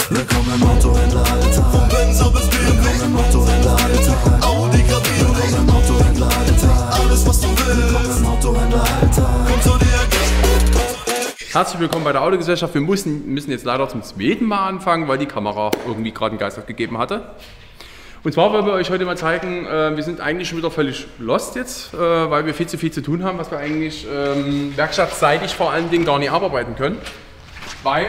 Willkommen im Autohändler-Alltag. Vom Benzer bis BMW. Willkommen im Autohändler-Alltag. Audi, Cabrio, willkommen im Autohändler-Alltag. Alles was du willst. Willkommen im Autohändler-Alltag. Komm zu dir. Herzlich willkommen bei der Autogesellschaft. Wir müssen jetzt leider zum zweiten Mal anfangen, weil die Kamera irgendwie gerade einen Geist aufgegeben hatte. Und zwar wollen wir euch heute mal zeigen, wir sind eigentlich schon wieder völlig lost jetzt, weil wir viel zu tun haben, was wir eigentlich werkstattseitig vor allen Dingen gar nicht abarbeiten können. Weil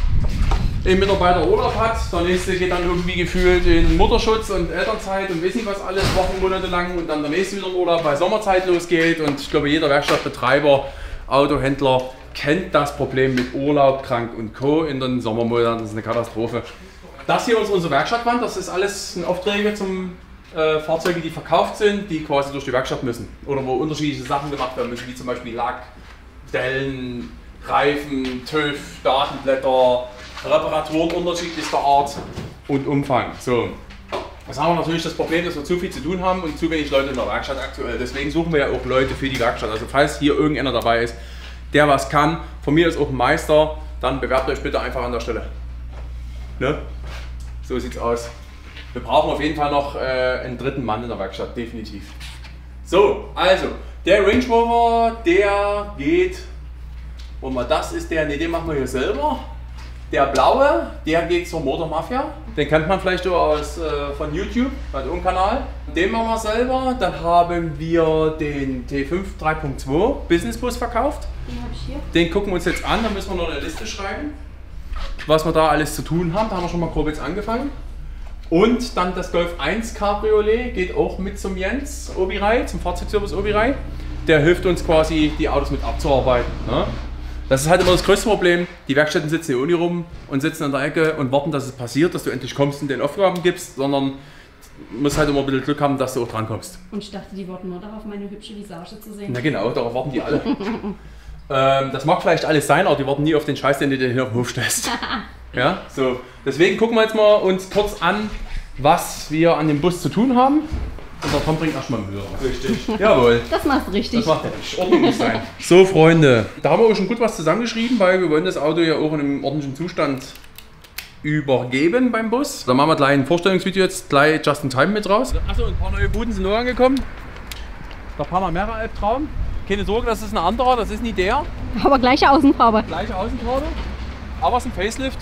ein Mitarbeiter Urlaub hat, der nächste geht dann irgendwie gefühlt in Mutterschutz und Elternzeit und weiß nicht was alles, Wochen, Monate lang, und dann der nächste wieder in Urlaub, weil Sommerzeit losgeht. Und ich glaube, jeder Werkstattbetreiber, Autohändler kennt das Problem mit Urlaub, krank und Co. in den Sommermonaten. Das ist eine Katastrophe. Das hier ist unsere Werkstattwand, das ist alles Aufträge zum Fahrzeuge, die verkauft sind, die quasi durch die Werkstatt müssen. Oder wo unterschiedliche Sachen gemacht werden müssen, wie zum Beispiel Lack, Dellen, Reifen, TÜV, Datenblätter, Reparaturen unterschiedlichster Art und Umfang. So. Jetzt haben wir natürlich das Problem, dass wir zu viel zu tun haben und zu wenig Leute in der Werkstatt aktuell. Deswegen suchen wir ja auch Leute für die Werkstatt. Also falls hier irgendeiner dabei ist, der was kann, von mir ist auch ein Meister, dann bewerbt euch bitte einfach an der Stelle. Ne? So sieht's aus. Wir brauchen auf jeden Fall noch einen dritten Mann in der Werkstatt, definitiv. So, also, der Range Rover, der geht, und mal das ist der, ne, den machen wir hier selber. Der blaue, der geht zur Motor Mafia. Den kennt man vielleicht aus, von YouTube, hat auch einen Kanal. Den machen wir selber. Dann haben wir den T5 3.2 Business Bus verkauft. Den habe ich hier. Den gucken wir uns jetzt an, da müssen wir noch eine Liste schreiben, was wir da alles zu tun haben. Da haben wir schon mal grob jetzt angefangen. Und dann das Golf 1 Cabriolet geht auch mit zum Jens Obirei, zum Fahrzeugservice Obirei. Der hilft uns quasi, die Autos mit abzuarbeiten. Ne? Das ist halt immer das größte Problem. Die Werkstätten sitzen hier ohne rum und sitzen an der Ecke und warten, dass es passiert, dass du endlich kommst und den Aufgaben gibst, sondern du musst halt immer ein bisschen Glück haben, dass du auch dran kommst. Und ich dachte, die warten nur darauf, meine hübsche Visage zu sehen. Na genau, darauf warten die alle. Das mag vielleicht alles sein, aber die warten nie auf den Scheiß, den du dir hier auf den Hof stellst. Ja, so. Deswegen gucken wir jetzt mal uns kurz an, was wir an dem Bus zu tun haben. Und der Tom bringt erstmal Müll raus. Richtig. Jawohl. Das machst du richtig. Das macht er nicht. Ordnung muss sein. So, Freunde, da haben wir auch schon gut was zusammengeschrieben, weil wir wollen das Auto ja auch in einem ordentlichen Zustand übergeben beim Bus. Da machen wir gleich ein Vorstellungsvideo jetzt gleich just in time mit raus. Achso, ein paar neue Buden sind noch angekommen. Der Panamera Albtraum. Keine Sorge, das ist ein anderer, das ist nicht der. Aber gleiche Außenfarbe. Gleiche Außenfarbe, aber es ist ein Facelift.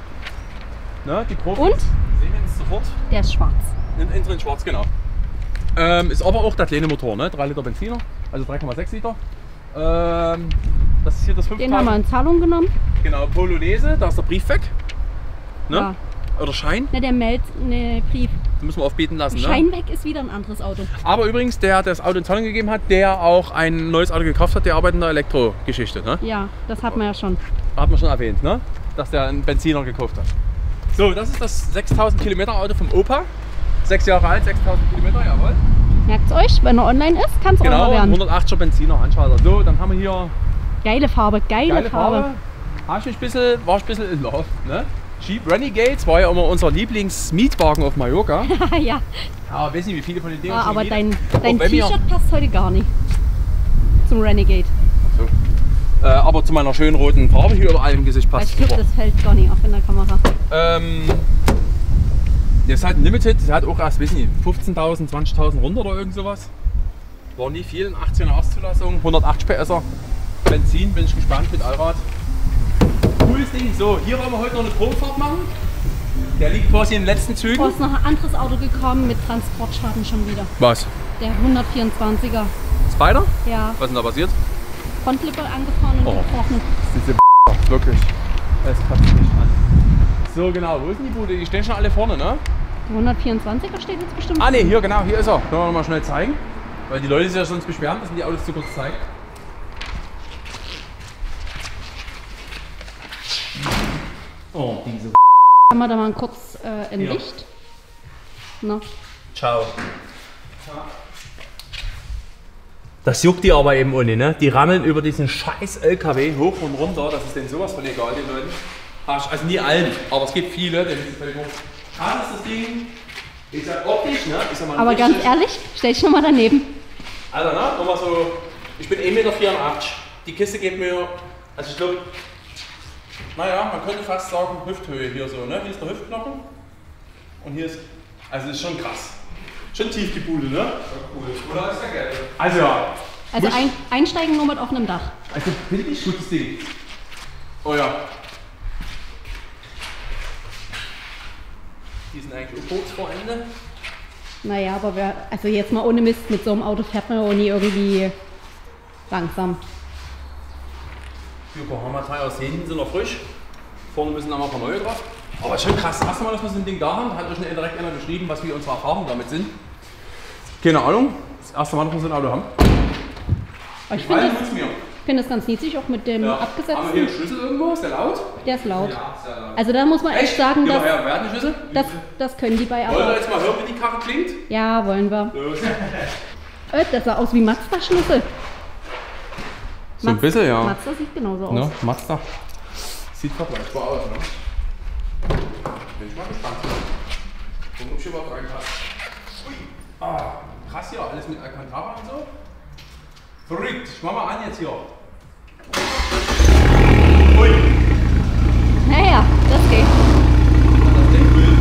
Ne, die Profis Und? sehen es sofort. Der ist schwarz. In schwarz, genau. Ist aber auch der kleine Motor, ne? 3 Liter Benziner, also 3,6 Liter. Das ist hier das 5000. Den haben wir in Zahlung genommen. Genau, Polonaise, da ist der Brief weg. Ne? Ja. Oder Schein, Ne, der meldet ne Brief. den müssen wir aufbieten lassen. Ne? Schein weg ist wieder ein anderes Auto. Aber übrigens, der das Auto in Zahlung gegeben hat, der auch ein neues Auto gekauft hat, der arbeitet in der Elektrogeschichte. Ne? Ja, das hat man ja schon. Hat man schon erwähnt, ne? Dass der einen Benziner gekauft hat. So, das ist das 6000 Kilometer Auto vom Opa. 6 Jahre alt, 6000 Kilometer, jawohl. Merkt's euch, wenn er online ist, kann es Genau, eurer werden. 180er Benziner, Anschalter. So, dann haben wir hier Geile Farbe, geile Farbe. war ich ein bisschen in Love. Ne? Jeep Renegades war ja immer unser Lieblings-Mietwagen auf Mallorca. Ja, Ja, weiß nicht, wie viele von den Dingen schon aber gemietet. dein Auch wenn wir- T-Shirt passt heute gar nicht zum Renegade. So. Aber zu meiner schönen roten Farbe hier überall im Gesicht Weil passt ich glaube, super. das fällt gar nicht auf in der Kamera. Der ist halt ein Limited, der hat auch erst, weiß nicht, 15.000, 20.000 runter oder irgend sowas. War nie viel, 18er Auszulassung, 180 PSer, Benzin, bin ich gespannt mit Allrad. Cooles Ding. So, hier wollen wir heute noch eine Probefahrt machen. Der liegt quasi in den letzten Zügen. Oh, ist noch ein anderes Auto gekommen mit Transportschaden schon wieder. Was? Der 124er. Spider? Ja, Was ist denn da passiert? Frontlippe angefahren und Oh. gebrochen. Diese wirklich. Es kotzt mich an. So genau, wo ist denn die Bude? Die stehen schon alle vorne, ne? Der 124er steht jetzt bestimmt. Ah ne, hier genau, hier ist er. Können wir noch mal schnell zeigen. Weil die Leute sich ja sonst beschweren, dass man die Autos zu kurz zeigen. Oh, diese Haben wir da mal kurz im Ja. Licht. Na, Ciao. Das juckt die aber eben ohne, ne? Die rammeln über diesen scheiß LKW hoch und runter. Das ist denen sowas von egal, den Leuten. Also nie allen, aber es gibt viele, denen ist es völlig wurscht. Gerade ist das Ding, ich sag optisch, ne? Ich sag mal aber ganz ehrlich, stell dich nochmal daneben. Alter, ne? Nochmal so, ich bin 1,84 Meter. Die Kiste geht mir, also ich glaube, naja, man könnte fast sagen Hüfthöhe hier so, ne? Hier ist der Hüftknochen und hier ist, also das ist schon krass. Schon tief die Bude, ne? Ja, cool. Oder ist der Geld? Also ja. Also einsteigen nur mit offenem Dach. Also finde ich gutes Ding. Oh ja. Die sind eigentlich kurz vor Ende. Naja, aber also jetzt mal ohne Mist, mit so einem Auto fährt man ja auch nie irgendwie langsam. Die Yokohama-Teile aus hinten sind noch frisch. Vorne müssen noch mal ein paar neue drauf. Aber schon krass. Das erste Mal, dass wir so ein Ding da haben, hat euch direkt einer geschrieben, was wir unsere Erfahrungen damit sind. Keine Ahnung. Das erste Mal, dass wir so ein Auto haben. Aber ich Weil finde das ganz niedlich, auch mit dem Haben wir hier abgesetzten. einen Schlüssel irgendwo? Ist der laut? Der ist laut. Ja, sehr laut. Also da muss man echt sagen, Geh mal dass, her, wer hat einen Schlüssel? das können die bei Wollt ihr aber. jetzt mal hören, wie die Karre klingt? Ja, wollen wir. Los. Das sah aus wie Mazda-Schlüssel. So ein bisschen, ja. Mazda sieht genauso aus. Ne? Mazda. Sieht vergleichbar aus, ne? Bin ich mal gespannt. Gucken, ob ich überhaupt reinpasst. Ui. Ah, krass hier, alles mit Alcantara und so. Verrückt. Ich mach mal an jetzt hier. Ui. Naja, das geht. Das Ding will.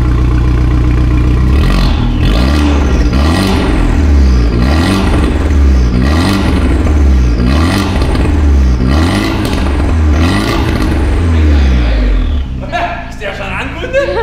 Ist der schon angebunden?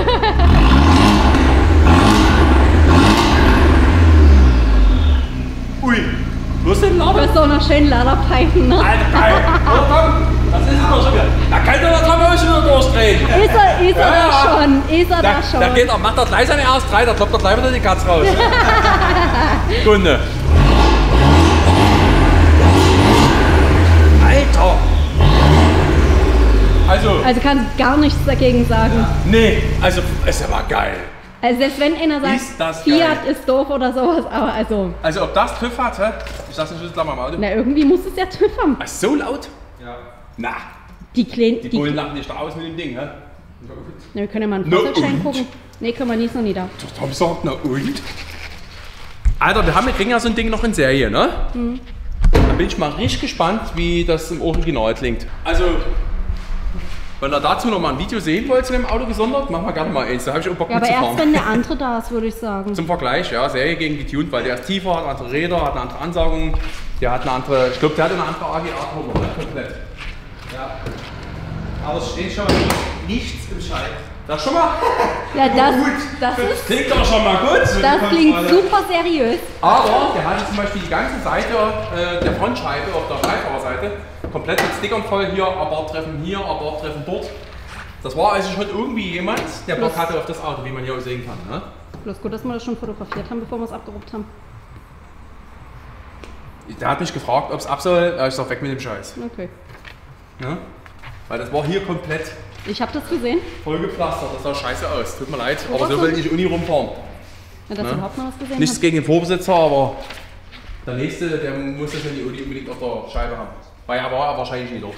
Ui, wo ist denn Du Laber? hast auch noch schön Laderpfeifen, ne? Alter, geil! Oh, komm, das ist es doch schon wieder. Da kann doch der Trammer schon wieder durchdrehen. Ist er Ja, da ja. schon? Ist er da schon? Da geht er, macht er gleich seine RS3, da kloppt er gleich wieder die Katze raus. Kunde. Alter! Also kann gar nichts dagegen sagen. Nee, also ist aber geil. Also selbst wenn einer Ist sagt, das Fiat geil. ist doof oder sowas, aber also, Also ob das TÜV hat, hä? Ich lasse den Schlüssel gleich mal im Auto. na irgendwie muss es ja TÜV haben. Ach, so laut? Ja. Na, Die Kleinen, die Bullen lachen nicht da aus mit dem Ding, hä? wir können ja mal einen Na Fahrzeugschein und? gucken. Nee, können wir nicht, noch nie da. Tom sagt, na und? Alter, wir kriegen ja so ein Ding noch in Serie, ne? Da bin ich mal richtig gespannt, wie das im Original klingt. Also, wenn ihr dazu noch mal ein Video sehen wollt zu dem Auto gesondert, machen wir gerne mal eins. Da habe ich auch Bock Ja, aber erst mitzufahren. wenn der andere da ist, würde ich sagen. Zum Vergleich, ja, Serie gegen getuned, weil der ist tiefer, hat andere Räder, hat eine andere Ansaugung, der hat eine andere, ich glaube, der hat eine andere AGA-Turbo, ne? Komplett. Ja. Aber es steht schon nichts im Schalk. Das schon mal? Ja, das Klingt doch schon mal gut. das klingt super seriös. Aber der hatte zum Beispiel die ganze Seite der Frontscheibe auf der Beifahrerseite komplett mit Stickern voll. Hier, Abarttreffen hier, Abarttreffen dort. Das war also schon irgendwie jemand, der Bock hatte auf das Auto, wie man hier auch sehen kann. Ne? Bloß gut, dass wir das schon fotografiert haben, bevor wir es abgeruppt haben. Der hat mich gefragt, ob es ab soll. Ich sag, weg mit dem Scheiß. Okay. Ne? Weil das war hier komplett Ich habe das gesehen. voll gepflastert. Das sah scheiße aus. Tut mir leid, aber was so will denn? ich Uni rumfahren. Ja, dass Ne? du überhaupt noch was gesehen Nichts hast. gegen den Vorbesitzer, aber der nächste, der muss das in die Uni unbedingt auf der Scheibe haben. Weil er war wahrscheinlich nicht dort.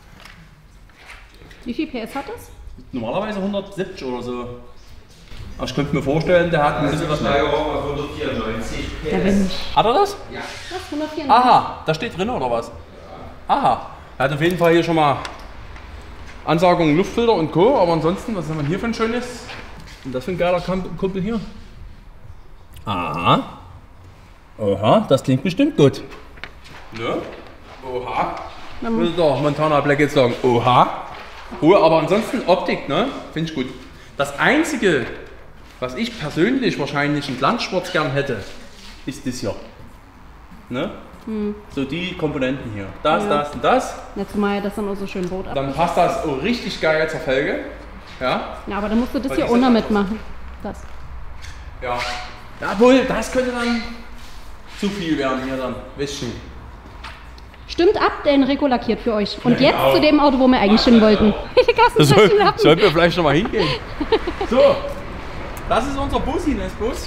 Wie viel PS hat das? Normalerweise 170 oder so. Aber ich könnte mir vorstellen, der hat ein bisschen was mehr. Steigerung auf 194. Ja, wenn nicht. Hat er das? Was? 194? Aha, da steht drin oder was? Aha. Er hat auf jeden Fall hier schon mal Ansagungen, Luftfilter und Co. Aber ansonsten, was haben wir hier für ein schönes? Und das für ein geiler Kumpel hier? Aha. Oha, das klingt bestimmt gut. Ne? Oha. Würde der Montana Black jetzt sagen, oha. Ruhe, aber ansonsten Optik, ne? Finde ich gut. Das Einzige, was ich persönlich wahrscheinlich in Landsport gern hätte, ist das hier. Ne? So die Komponenten hier. Das, Ja. das und das. Jetzt mal das dann auch so schön rot ab. Dann passt das auch richtig geil zur Felge. Ja? Ja, aber dann musst du das Weil hier die auch noch sind- mitmachen. Das. Ja. Jawohl, das könnte dann zu viel werden hier dann. Bisschen. Stimmt ab, denn Rico lackiert für euch. Und Ja, jetzt genau. zu dem Auto, wo wir eigentlich hin wollten. Die Kassenzeichen Lappen. Sollten wir vielleicht noch mal hingehen. So, das ist unser Bussi-Nestbus.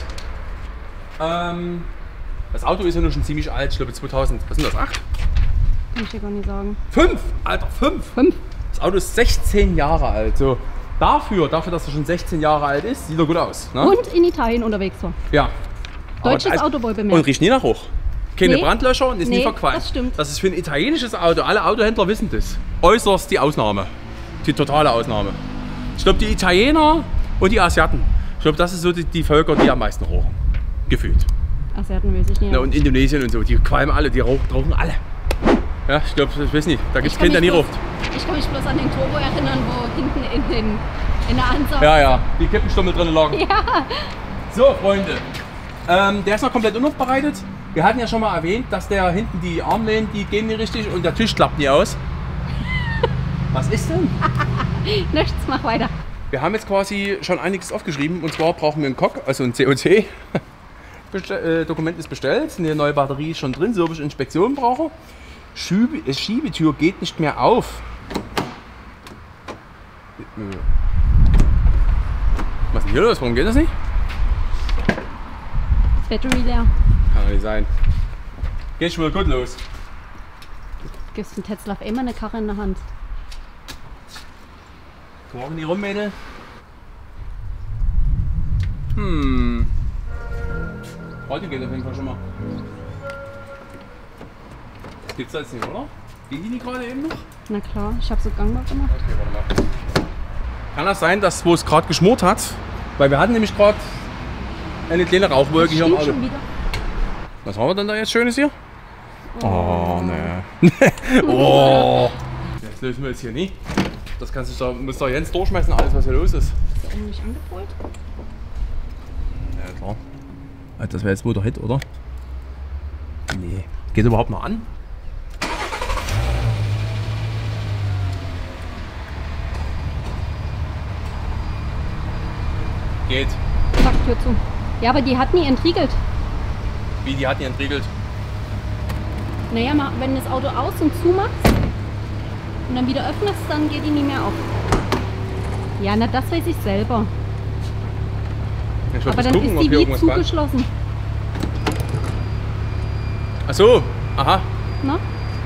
Das Auto ist ja nur schon ziemlich alt, ich glaube 2000, was sind das, 8? Kann ich dir gar nicht sagen. 5, Alter, 5. 5. Das Auto ist 16 Jahre alt. So, dafür, dass er schon 16 Jahre alt ist, sieht er gut aus. Ne? Und in Italien unterwegs war. Ja. Deutsches Aber- Auto wohl Und bemerkt. riecht nie nach Geruch. Keine Nee. Brandlöcher und ist nie Nee, verqualmt. das stimmt. Das ist für ein italienisches Auto, alle Autohändler wissen das. Äußerst die Ausnahme. die totale Ausnahme. Ich glaube, die Italiener und die Asiaten, ich glaube, das ist so die Völker, die am meisten rauchen. Gefühlt. Asiaten weiß ich nicht. Ja, und Indonesien und so, die qualmen alle, die rauchen alle. Ja, ich glaube, ich weiß nicht, da gibt es keinen, der nie raucht. Ich kann mich bloß an den Turbo erinnern, wo hinten in der Ansage. Ja, die Kippenstummel drin lagen. Ja. So, Freunde, der ist noch komplett unaufbereitet. Wir hatten ja schon mal erwähnt, dass der hinten die Armlehnen, die gehen nicht richtig und der Tisch klappt nie aus. Was ist denn? Nichts, mach weiter. Wir haben jetzt quasi schon einiges aufgeschrieben und zwar brauchen wir einen COC, also ein COC. Dokument ist bestellt, eine neue Batterie ist schon drin, so wie ich Inspektion brauche. Schiebetür geht nicht mehr auf. Was ist denn hier los? Warum geht das nicht? Battery leer. Kann nicht sein. Geht schon wieder gut los. Gibst den Tesla auf einmal eine Karre in der Hand. Morgen die rum, Mädel. Heute geht auf jeden Fall schon mal. Das gibt's da jetzt nicht, oder? Ging die nicht gerade eben noch? Na klar, ich habe so gangbar gemacht. Okay, warte mal. Kann das sein, dass wo es gerade geschmort hat? Weil wir hatten nämlich gerade eine kleine Rauchwolke hier im Auto. Schon wieder. Was haben wir denn da jetzt Schönes hier? Oh, ne. Oh. Das lösen wir jetzt hier nie. Das kannst du, muss doch Jens durchschmeißen, alles was hier los ist. Ist der oben nicht angepolt? Ja, klar. Das wäre jetzt wohl der Hit, oder? Nee. Geht überhaupt noch an? Geht. Zack, Tür zu. Ja, aber die hat nie entriegelt. Wie, die hat die entriegelt? Naja, wenn du das Auto aus und zu machst und dann wieder öffnest, dann geht die nie mehr auf. Ja, na das weiß ich selber. Ich Aber dann ist die wie zugeschlossen. Achso, aha. Na?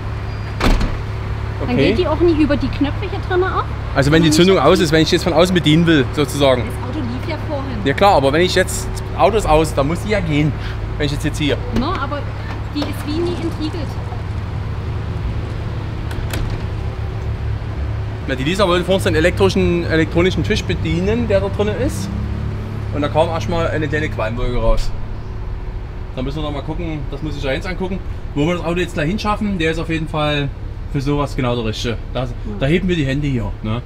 Dann Okay. geht die auch nicht über die Knöpfe hier drin ab. Also wenn die Zündung aus ist, wenn ich jetzt von außen bedienen will, sozusagen. Das Auto lief ja vorhin. Ja klar, aber wenn ich jetzt, Auto ist aus, dann muss die ja gehen, wenn ich jetzt ziehe. Na, aber die ist wie nie entriegelt. Na, die Lisa wollte vor uns den elektronischen Tisch bedienen, der da drin ist. Und da kam erstmal eine kleine Qualmwolke raus. Da müssen wir noch mal gucken, das muss ich ja jetzt angucken, wo wir das Auto jetzt gleich hinschaffen. Der ist auf jeden Fall für sowas genau der Richtige. Da heben wir die Hände hier. Ne?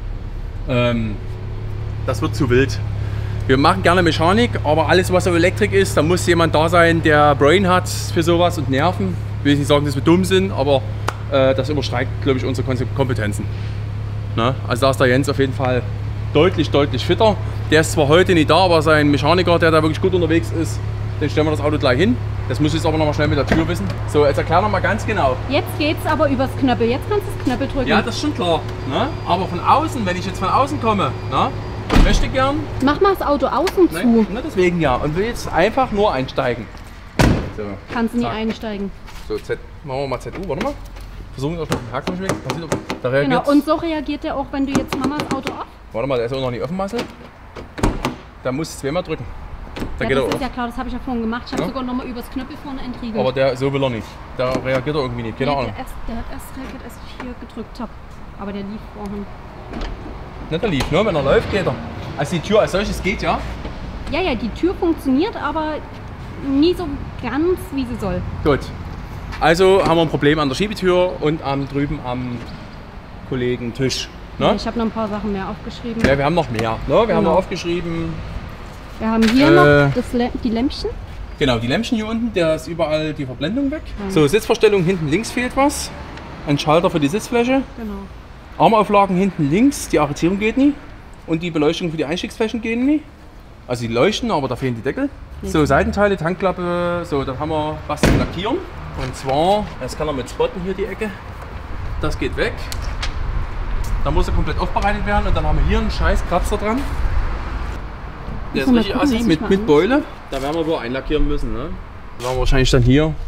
Das wird zu wild. Wir machen gerne Mechanik, aber alles was auf Elektrik ist, da muss jemand da sein, der Brain hat für sowas und Nerven. Ich will nicht sagen, dass wir dumm sind, aber das übersteigt, glaube ich, unsere Kompetenzen. Ne? Also da ist der Jens auf jeden Fall deutlich fitter. Der ist zwar heute nicht da, aber sein Mechaniker, der da wirklich gut unterwegs ist, den stellen wir das Auto gleich hin. Das muss ich jetzt aber noch mal schnell mit der Tür wissen. So, jetzt erklär noch mal ganz genau. Jetzt geht's aber übers Knöppel. Jetzt kannst du das Knöppel drücken. Ja, das ist schon klar. Ne? Aber von außen, wenn ich jetzt von außen komme, ne? Möchte gern. Mach mal das Auto aus und zu. Ne, deswegen ja. Und will jetzt einfach nur einsteigen. So, Kannst du nie zack. einsteigen. So, machen wir mal ZU, warte mal. Versuchen wir erstmal den Haken weg. Da reagiert. Genau, und so reagiert der auch, wenn du jetzt Mamas Auto auf. Warte mal, der ist auch noch nicht offen, Marcel. Da muss ich zweimal drücken. Da Ja, geht das er ist auf. ja klar, das habe ich ja vorhin gemacht. Ich habe Ja? sogar noch mal übers Knöppel vorne entriegelt. Aber der, so will er nicht. Da reagiert er irgendwie nicht. Keine Ahnung. Der hat erst reagiert, als ich hier gedrückt habe. Aber der lief vorhin. Nicht der lief, nur wenn er läuft, geht er. Also die Tür als solches geht ja. Ja, ja, die Tür funktioniert, aber nie so ganz, wie sie soll. Gut. Also haben wir ein Problem an der Schiebetür und drüben am Kollegen Tisch. Ne? Ich habe noch ein paar Sachen mehr aufgeschrieben. Ja, wir haben noch mehr. Ne? Wir haben Genau. noch aufgeschrieben. Wir haben hier noch die Lämpchen. Genau, die Lämpchen hier unten, da ist überall die Verblendung weg. So, Sitzverstellung hinten links fehlt was. Ein Schalter für die Sitzfläche. Genau. Armauflagen hinten links, die Arretierung geht nie. Und die Beleuchtung für die Einstiegsflächen gehen nie. Also die leuchten, aber da fehlen die Deckel. So, Seitenteile, Tankklappe, so, dann haben wir was zum Lackieren. Und zwar, das kann er mit spotten hier die Ecke. Das geht weg. Dann muss er komplett aufbereitet werden und dann haben wir hier einen scheiß Kratzer dran. Der ist Müssen wir richtig gucken, assi dass ich mit, mal mit an- Beule. Da werden wir wohl einlackieren müssen. Ne? Da werden wir wahrscheinlich dann hier ein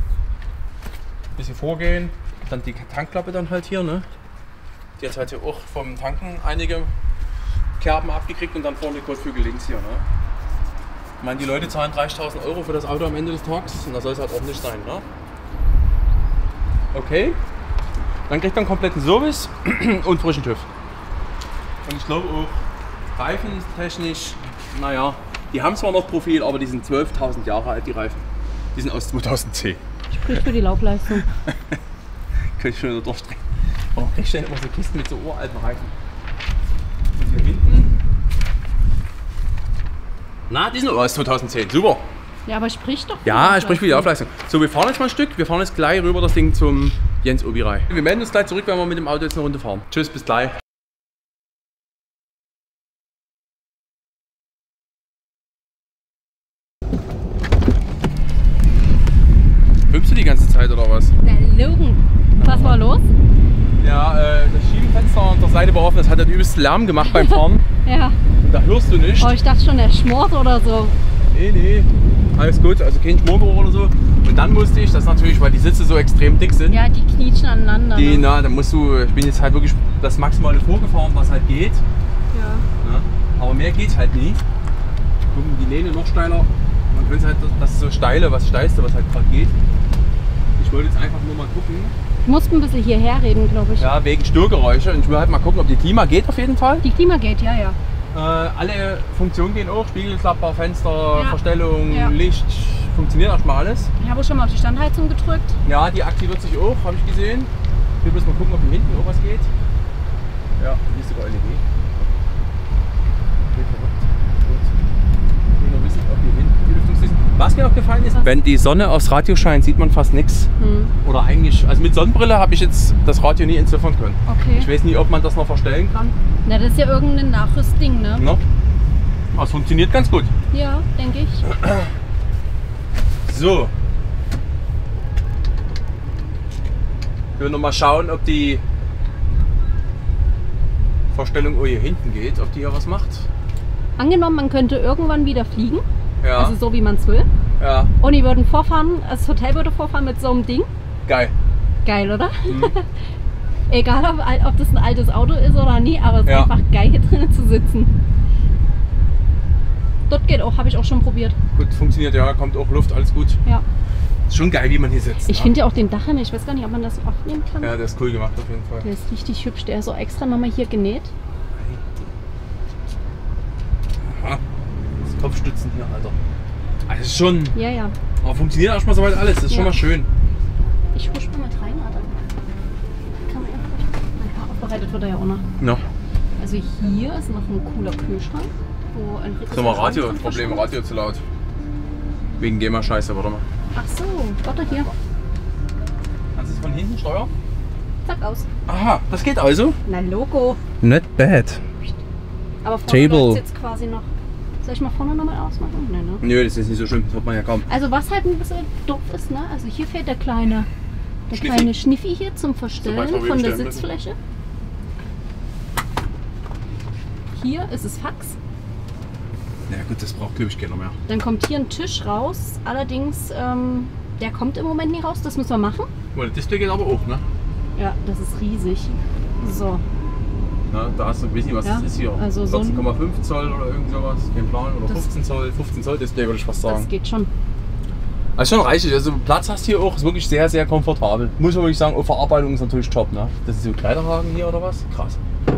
bisschen vorgehen. Dann die Tankklappe dann halt hier. Ne? Die hat halt hier auch vom Tanken einige Kerben abgekriegt und dann vorne die Kotflügel links hier. Ne? Ich meine, die Leute zahlen 30.000 Euro für das Auto am Ende des Tages und da soll es halt ordentlich sein. Ne? Okay. Dann kriegt er einen kompletten Service und frischen TÜV. Und ich glaube auch, reifentechnisch, naja, die haben zwar noch Profil, aber die sind 12.000 Jahre alt, die Reifen. Die sind aus 2010. Spricht für die Laufleistung. Kann ich schon wieder durchdrehen. Warum kriegst du denn immer so Kisten mit so uralten Reifen? Und hier hinten. Na, die sind auch aus 2010. Super. Ja, aber spricht doch. Ja, sprich für die Laufleistung. So, wir fahren jetzt mal ein Stück. Wir fahren jetzt gleich rüber das Ding zum Jens Obirei. Wir melden uns gleich zurück, wenn wir mit dem Auto jetzt eine Runde fahren. Tschüss, bis gleich. Filmst du die ganze Zeit oder was? Na, Logan, was war los? Ja, das Schiebefenster an der Seite war offen, das hat halt übelst Lärm gemacht beim Fahren. Ja. Und da hörst du nicht. Oh, ich dachte schon, der schmort oder so. Nee, alles gut, also kein Schmorgeruch oder so. Und dann musste ich, das natürlich, weil die Sitze so extrem dick sind. Ja, die knietschen aneinander. Die, ne? na, dann musst du, ich bin jetzt halt wirklich das Maximale vorgefahren, was halt geht. Ja. Ja, aber mehr geht halt nie. Gucken die Lehne noch steiler. Man könnte halt das ist so steile, was steilste, was halt gerade geht. Ich wollte jetzt einfach nur mal gucken. Du musst ein bisschen hierher reden, glaube ich. Ja, wegen Störgeräusche. Und ich will halt mal gucken, ob die Klima geht auf jeden Fall. Die Klima geht, ja, ja. Alle Funktionen gehen auch. Spiegelklapper, Fenster, Ja. Verstellung, Ja. Licht. Funktioniert erstmal alles. Ich habe auch schon mal auf die Standheizung gedrückt. Ja, die aktiviert sich auch, habe ich gesehen. Ich will bloß mal gucken, ob hier hinten auch was geht. Ja, hier ist sogar LED. Okay, verrückt. Gut. Ich will nur wissen, ob hier hinten die Lüftung ist. Was mir aufgefallen ist, wenn die Sonne aufs Radio scheint, sieht man fast nichts. Oder eigentlich, also mit Sonnenbrille habe ich jetzt das Radio nie entziffern können. Okay. Ich weiß nie, ob man das noch verstellen kann. Na, das ist ja irgendein Nachrüstding, ne? No? Aber es funktioniert ganz gut. Ja, denke ich. So. Ich will noch mal schauen, ob die Verstellung hier hinten geht, ob die hier was macht. Angenommen, man könnte irgendwann wieder fliegen. Ja. Also so, wie man es will. Ja, Und die würden vorfahren, das Hotel würde vorfahren mit so einem Ding. geil. Geil, oder? Egal, ob das ein altes Auto ist oder nie, aber es ist Ja. einfach geil, hier drinnen zu sitzen. Dort geht auch, habe ich auch schon probiert. Gut, funktioniert ja, kommt auch Luft, alles gut. Ja. Ist schon geil, wie man hier sitzt. Ich ne? finde ja auch den Dachhimmel, ich weiß gar nicht, ob man das aufnehmen kann. Ja, der ist cool gemacht auf jeden Fall. Der ist richtig hübsch, der ist so extra nochmal hier genäht. Aha. Das Kopfstützen hier, Alter. Also ist schon. Ja, ja. Aber funktioniert erstmal soweit alles, das ist schon Ja. mal schön. Ich husch mal mit rein, Alter. Kann man ja naja, aufbereitet wird er ja auch noch. No. Also hier ist noch ein cooler Kühlschrank, wo ein Das ist nochmal Radio, zum Problem, Verschwenden. Radio zu laut. Wegen GEMA-Scheiße, warte mal. Ach so, warte hier. Kannst du es von hinten steuern? Zack, aus. Aha, das geht also. Na, Logo. Not bad. Aber vorne Table. läuft's jetzt quasi noch. Soll ich mal vorne nochmal ausmachen? Nee, ne? Nö, das ist nicht so schlimm, das hört man ja kaum. Also was halt ein bisschen doof ist, ne? Also hier fehlt der kleine Schniffi hier zum Verstellen So weit wir von der stellen müssen. Sitzfläche. Hier ist es Fax. Ja gut, das braucht glaube ich keiner mehr. Dann kommt hier ein Tisch raus. Allerdings, der kommt im Moment nicht raus. Das müssen wir machen. Weil das Display geht aber auch, ne? Ja, das ist riesig. So. Na, da hast du ein bisschen, was Ja, das ist hier. also so ein- 14,5 Zoll oder irgend sowas, kein Plan. Oder Das- 15 Zoll, 15 Zoll Display würde ich fast sagen. Das geht schon. Also schon reichlich, also Platz hast du hier auch, ist wirklich sehr, sehr komfortabel. Muss man wirklich sagen, auch Verarbeitung ist natürlich top, ne? Das ist so ein Kleiderhaken hier oder was? Krass.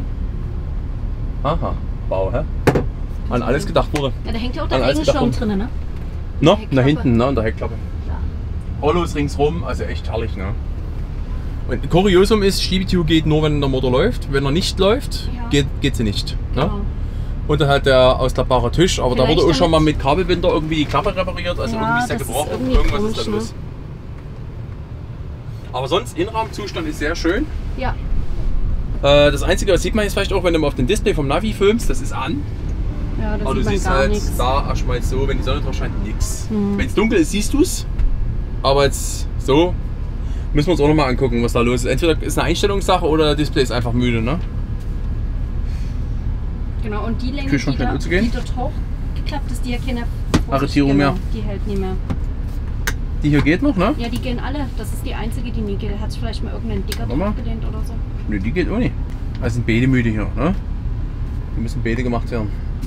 Aha, Bau, hä? An alles gedacht wurde. Ja, da hängt ja auch An der alles Regenschirm gedacht drin, ne? No, Heckklappe. da hinten, ne, an der Heckklappe. Ja. Hollos ringsrum, also echt herrlich, ne? Und Kuriosum ist, Schiebetür geht nur, wenn der Motor läuft. Wenn er nicht läuft, Ja. geht sie nicht. Ne? Genau. Und dann halt der ausklappbare Tisch, aber da Vielleicht wurde auch schon mal damit- mit Kabelbinder irgendwie die Klappe repariert, also Ja, irgendwie ist der das ist gebrochen, irgendwie irgendwas ist komisch, da ne? los. Aber sonst, Innenraumzustand ist sehr schön. Ja. Das Einzige, das sieht man jetzt vielleicht auch, wenn du mal auf dem Display vom Navi filmst, das ist an. Ja, das Aber du sieht man siehst gar halt nichts. da erstmal jetzt so, wenn die Sonne drauf scheint, nix. Mhm. Wenn es dunkel ist, siehst du es. Aber jetzt so, müssen wir uns auch noch mal angucken, was da los ist. Entweder ist eine Einstellungssache oder der Display ist einfach müde, ne? Genau, und die Länge, Kühlschrank die, scheint umzugehen. die dort hochgeklappt ist, die hat keine Arretierung genau, mehr. Die hält nie mehr. Die hier geht noch, ne? Ja, die gehen alle. Das ist die einzige, die nie geht. Hat sich vielleicht mal irgendein Dicker Warte mal. draufgelehnt oder so. Ne, die geht auch nicht. Also sind beide müde hier, ne? Die müssen beide gemacht werden.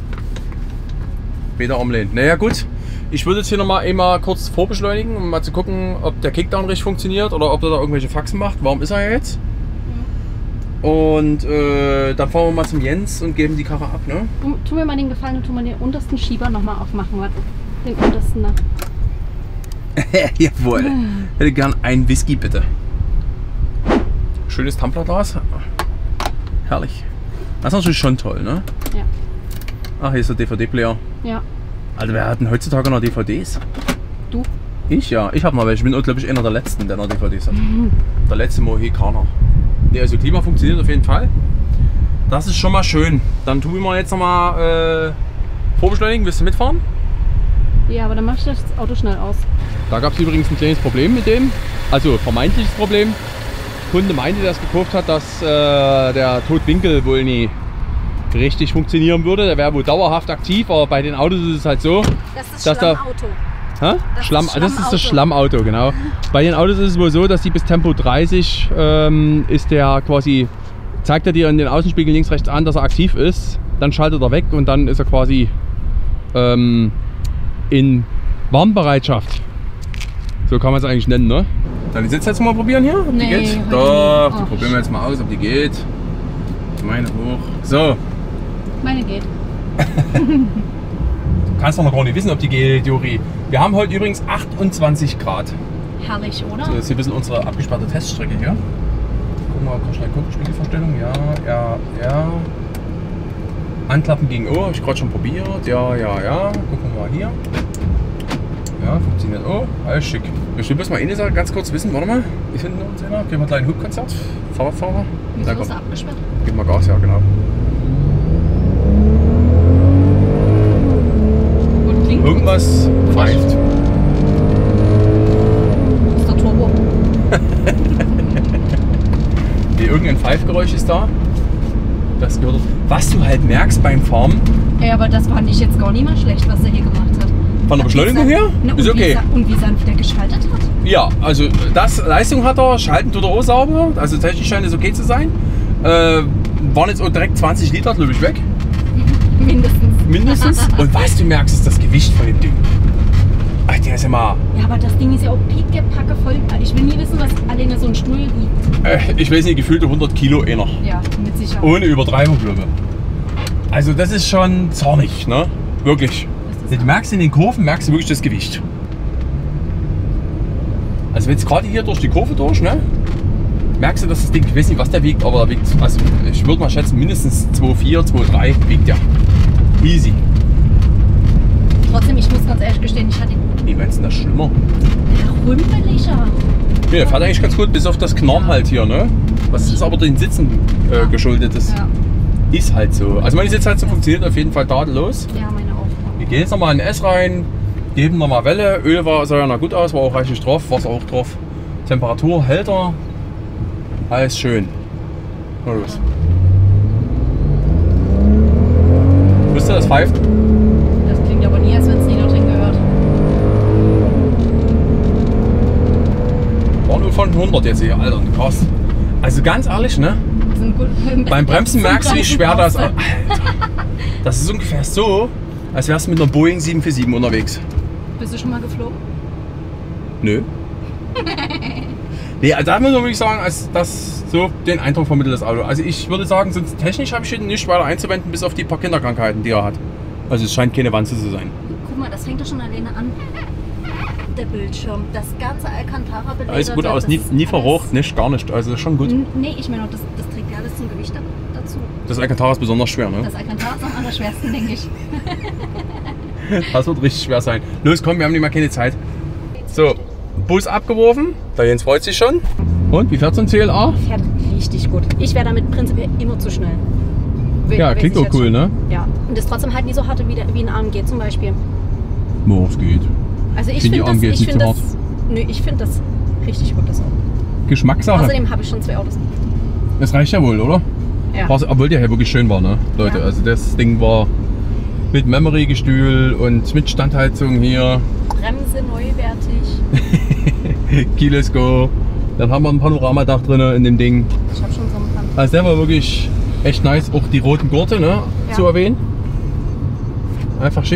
Beide umlehnen. Naja gut, ich würde jetzt hier nochmal einmal kurz vorbeschleunigen, um mal zu gucken, ob der Kickdown richtig funktioniert oder ob er da irgendwelche Faxen macht. Warum ist er jetzt? Und dann fahren wir mal zum Jens und geben die Karre ab, ne? Tu mir mal den Gefallen und tu mal den untersten Schieber nochmal aufmachen, warte. Den untersten da. Jawohl. Hätte gern einen Whisky, bitte. Schönes Tumblerglas. Herrlich. Das ist natürlich schon toll, ne? Ja. Ach, hier ist der DVD-Player. Ja. Also wer hat denn heutzutage noch DVDs? Du? Ich ja. Ich habe mal welche. Ich bin, glaube ich, einer der Letzten, der noch DVDs hat. Der letzte Mohikaner. Ne, also Klima funktioniert auf jeden Fall. Das ist schon mal schön. Dann tun wir jetzt nochmal vorbeschleunigen. Willst du mitfahren? Ja, aber dann mach ich das Auto schnell aus. Da gab es übrigens ein kleines Problem mit dem. Also vermeintliches Problem. Der Kunde meinte, der es gekauft hat, dass der Totwinkel wohl nie richtig funktionieren würde. Der wäre wohl dauerhaft aktiv, aber bei den Autos ist es halt so. Das ist dass Schlammauto. Das ist das Schlammauto, genau. Bei den Autos ist es wohl so, dass die bis Tempo 30 ist der quasi, zeigt er dir in den Außenspiegel links, rechts an, dass er aktiv ist. Dann schaltet er weg und dann ist er quasi in Warnbereitschaft. So kann man es eigentlich nennen, ne? Dann die Sitze jetzt mal probieren hier, ob die geht? Doch, die probieren wir jetzt mal aus, ob die geht. Meine hoch. So. Meine geht. Du kannst doch noch gar nicht wissen, ob die geht, Juri. Wir haben heute übrigens 28 Grad. Herrlich, oder? So, das ist hier ein bisschen unsere abgesperrte Teststrecke hier. Gucken wir mal, schnell gucken, Spiegelverstellung. Ja. Anklappen gegen O, habe ich gerade schon probiert. Ja. Gucken wir mal hier. Ja, funktioniert. Oh, alles schick. Ich will bloß mal eine Sache ganz kurz wissen. Warte mal, ist hinten uns einer? Gehen wir gleich ein Hubkonzert. Fahrradfahrer. Wieso ist er abgesperrt? Geben wir Gas, ja, genau. Und klingt Irgendwas pfeift. Das ist der Turbo. Nee, irgendein Pfeifgeräusch ist da. Das gehört. Was du halt merkst beim Fahren. Ey, aber das fand ich jetzt gar nicht mal schlecht, was er hier gemacht hat. Von der Beschleunigung her? Ist okay. Und wie sanft er geschaltet hat? Ja, also Leistung hat er, schalten tut er auch sauber, also technisch scheint es okay zu sein. Waren jetzt auch direkt 20 Liter, glaube ich, weg. Mindestens. Und was du merkst, ist das Gewicht von dem Ding. Ach, der ist ja mal... Ja, aber das Ding ist ja auch pickepacke voll. Ich will nie wissen, was alleine so ein Stuhl wiegt. Ich weiß nicht, gefühlte 100 Kilo einer. Ja, mit Sicherheit. Ohne Übertreibung, glaube ich. Also das ist schon zornig, ne? Wirklich. Du merkst in den Kurven, merkst du wirklich das Gewicht. Also wenn jetzt gerade hier durch die Kurve durch, ne? Merkst du, dass das Ding, ich weiß nicht, was der wiegt, aber der wiegt, also ich würde mal schätzen, mindestens 2,4, 2,3 wiegt der. Easy. Trotzdem, ich muss ganz ehrlich gestehen, ich hatte Wie meinst du das schlimmer? rümpeliger. Ja, der fährt eigentlich ganz gut, bis auf das Knarren halt hier, ne? Was ist aber den Sitzen geschuldet ist. Ja. Ist halt so. Also meine Sitzheizung funktioniert auf jeden Fall tadellos. Ja, meine auch. Wir gehen jetzt nochmal in S rein, geben nochmal Welle. Öl sah ja noch gut aus, war auch reichlich drauf, Wasser auch drauf. Temperatur hält er. Alles schön. Na los. Wisst ihr, das pfeift? Das klingt aber nie, als wenn es nie noch drin gehört. War nur von 100 jetzt hier, Alter, krass. Also ganz ehrlich, ne? Beim Bremsen merkst du, wie schwer das ist. Alter, das ist ungefähr so, als wärst du mit einer Boeing 747 unterwegs. Bist du schon mal geflogen? Nö. Nee, also da muss man wirklich sagen, als das so den Eindruck vermittelt das Auto. Also ich würde sagen, sonst technisch habe ich hier nicht weiter einzuwenden, bis auf die paar Kinderkrankheiten, die er hat. Also es scheint keine Wanze zu sein. Guck mal, das fängt doch schon alleine an. Der Bildschirm, das ganze Alcantara beledert. Alles gut aus, nie verrocht, nicht, gar nicht. Also schon gut. Nee, ich meine, das trägt ja alles zum Gewicht dazu. Das Alcantara ist besonders schwer, ne? Das Alcantara ist am allerschwersten, denke ich. Das wird richtig schwer sein. Los, komm, wir haben nicht mehr keine Zeit. So, Bus abgeworfen. Der Jens freut sich schon. Und, wie fährt so ein CLA? Fährt richtig gut. Ich wäre damit prinzipiell immer zu schnell. Ja, klingt auch cool, ne? Ja, und ist trotzdem halt nie so hart wie ein AMG zum Beispiel. Boah, es geht. Also ich Finde finde die AMG das, jetzt nicht so hart. ich finde das richtig gut, das Auto. Geschmackssache. Außerdem habe ich schon 2 Autos. Das reicht ja wohl, oder? Ja. Obwohl der hier wirklich schön war, ne? Leute, Ja. also das Ding war mit Memory-Gestühl und mit Standheizung hier. Bremse neuwertig. Keyless Go. Dann haben wir ein Panoramadach drin in dem Ding. Ich habe schon so einen Plan. Also der war wirklich echt nice. Auch die roten Gurte, ne? Ja. Zu erwähnen. Einfach schick.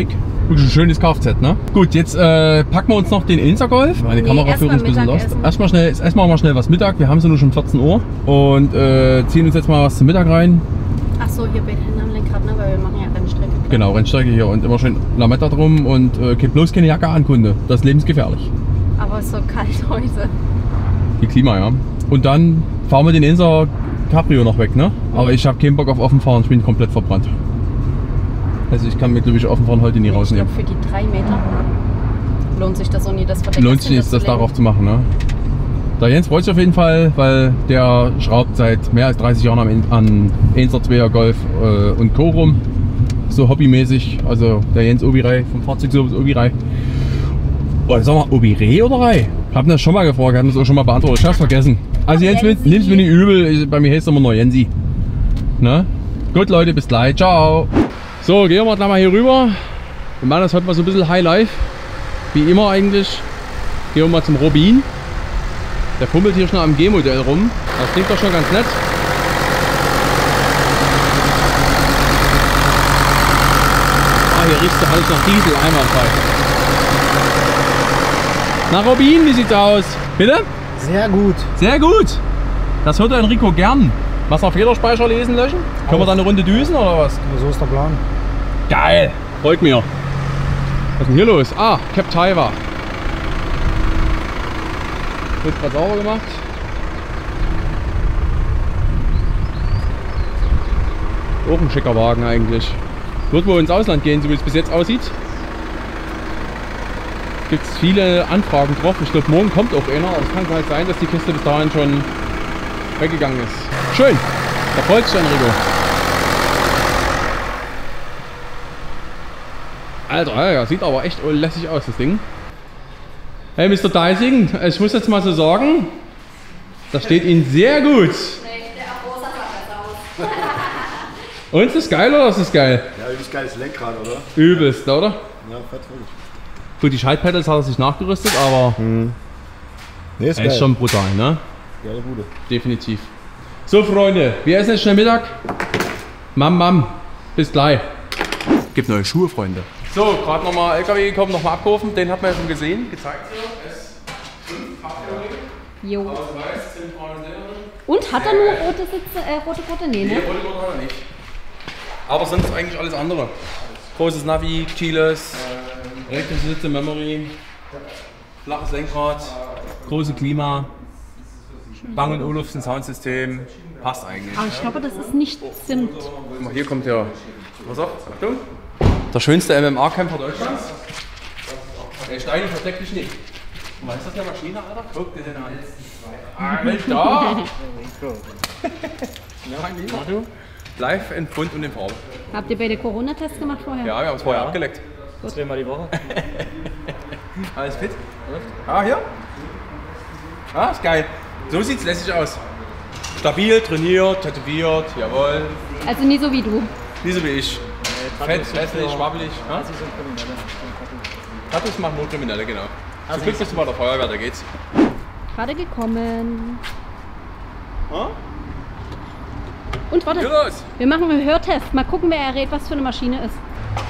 Wirklich ein schönes Kfz, ne? Gut, jetzt packen wir uns noch den Insa Golf. Meine Kameraführung ist ein bisschen lost. Erstmal mal schnell was Mittag. Wir haben sie nur schon 14 Uhr. Und ziehen uns jetzt mal was zum Mittag rein. Ach so, hier bei Hände am Lenkrad, ne? Weil wir machen ja Rennstrecke. Genau, Rennstrecke hier und immer schön Lametta drum und bloß keine Jacke an, Kunde. Das ist lebensgefährlich. Aber es ist so kalt heute. Die Klima, ja. Und dann fahren wir den Insa Cabrio noch weg, ne? Aber ich habe keinen Bock auf Offenfahren, ich bin komplett verbrannt. Also ich kann mir, glaube ich, Offenfahren heute nie Ich rausnehmen. glaube, für die 3 Meter lohnt sich das auch nie, das Verdeck. Lohnt sich nicht, das darauf zu machen, ne? Der Jens freut sich auf jeden Fall, weil der schraubt seit mehr als 30 Jahren an 1er, 2er Golf und Co. rum. So hobbymäßig, also der Jens Obirei vom Fahrzeugservice Obirei. Oder sag mal, Obirei oder Rei? Ich hab das schon mal gefragt, haben das auch schon mal beantwortet. Ich hab's vergessen. Also Jens, nimm's mir nicht übel, bei mir heißt es immer nur Jensi. Ne? Gut Leute, bis gleich, ciao. So, gehen wir gleich mal hier rüber. Wir machen das heute mal so ein bisschen High Life. Wie immer eigentlich. Gehen wir mal zum Robin. Der fummelt hier schon am G-Modell rum. Das klingt doch schon ganz nett. Ah, hier riecht alles nach Diesel, einwandfrei. Na Robin, wie sieht's aus? Bitte? Sehr gut. Sehr gut. Das hört der Enrico gern. Was auf Federspeicher lesen, löschen? Können wir da eine Runde düsen oder was? So ist der Plan. Geil. Freut mir. Was ist denn hier los? Ah, Cap Taiwa. Wird gerade sauber gemacht. Auch ein schicker Wagen eigentlich. Wird wohl ins Ausland gehen, so wie es bis jetzt aussieht. Gibt es viele Anfragen drauf. Ich glaube, morgen kommt auch einer. Aber es kann halt sein, dass die Kiste bis dahin schon weggegangen ist. Schön. Da freut sich Enrico. Alter, ja, sieht aber echt lässig aus, das Ding. Hey, Mr. Deising, ich muss jetzt mal so sagen, das steht Ihnen sehr gut. Und ist das geil oder ist das geil? Ja, übelst geiles Lenkrad, oder? Übelst, oder? Ja, fett wirklich. Gut, die Schaltpedals hat er sich nachgerüstet, aber Nee, ist ist schon brutal, ne? Geile Bude. Definitiv. So Freunde, wir essen jetzt schnell Mittag. Mam, bis gleich. Gibt neue Schuhe, Freunde. So, gerade nochmal LKW gekommen, nochmal abgerufen. Den hat man ja schon gesehen, gezeigt. Jo. Und hat er nur rote Sitze, rote Gurte? Nee, ne? rote Gurte hat er nicht. Aber sonst eigentlich alles andere. Großes Navi, Keyless, elektrische Sitze, Memory, flaches Lenkrad, große Klima, Bang & Olufsen Soundsystem. Passt eigentlich. Aber ich glaube, das ist nicht Zimt. Guck mal, hier kommt der, pass auf, Achtung, der schönste MMA-Camper Deutschlands. Der Stein versteckt dich nicht. Was ist das eine Maschine, Alter? Guck dir den an. Alter! Ja, live in Bunt und in Farbe. Habt ihr beide Corona-Tests gemacht vorher? Ja, wir haben es vorher abgeleckt. Zweimal die Woche. Alles fit? Ah, hier? Ah, ist geil. So sieht's lässig aus. Stabil, trainiert, tätowiert, jawohl. Also nie so wie du. Nicht so wie ich. Fett, hässlich, schwabbelig. Ja? Tattoos machen nur Kriminelle, genau. Zum Glück bist du bei der Feuerwehr, da geht's. Gerade gekommen. Ah? Und warte, Hier los! wir machen einen Hörtest. Mal gucken, wer errät, was für eine Maschine ist.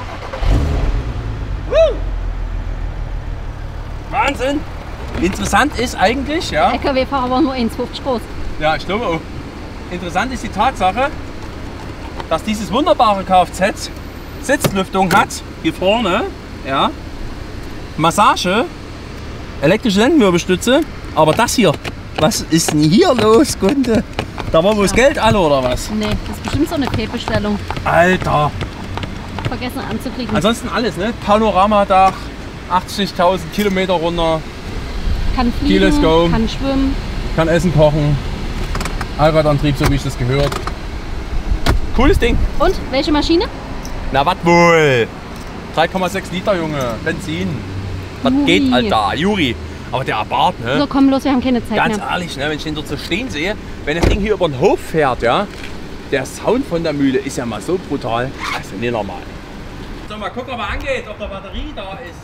Wahnsinn! Interessant ist eigentlich, ja. LKW-Fahrer war nur 1,50 groß. Ja, ich glaube auch. Interessant ist die Tatsache, dass dieses wunderbare Kfz Sitzlüftung hat, hier vorne, ja, Massage, elektrische Lendenwirbelstütze, aber das hier, was ist denn hier los, Kunde? Da war wohl das Geld alle oder was? Nee, das ist bestimmt so eine P-Bestellung. Alter! Vergessen anzuklicken. Ansonsten alles, ne? Panoramadach, 80.000 Kilometer runter, Kann Keyless fliegen, Go. kann schwimmen. kann Essen kochen, Allradantrieb, so wie ich das gehört. Cooles Ding. Und, welche Maschine? Na, was wohl? 3,6 Liter, Junge. Benzin. Das Juri. geht, Alter. Juri. Aber der Abarth, ne? So, komm los, wir haben keine Zeit Ganz mehr. ehrlich, ne? Wenn ich den dort so stehen sehe, wenn das Ding hier über den Hof fährt, ja, der Sound von der Mühle ist ja mal so brutal. Also nicht normal. So, mal gucken, ob er angeht, ob der Batterie da ist.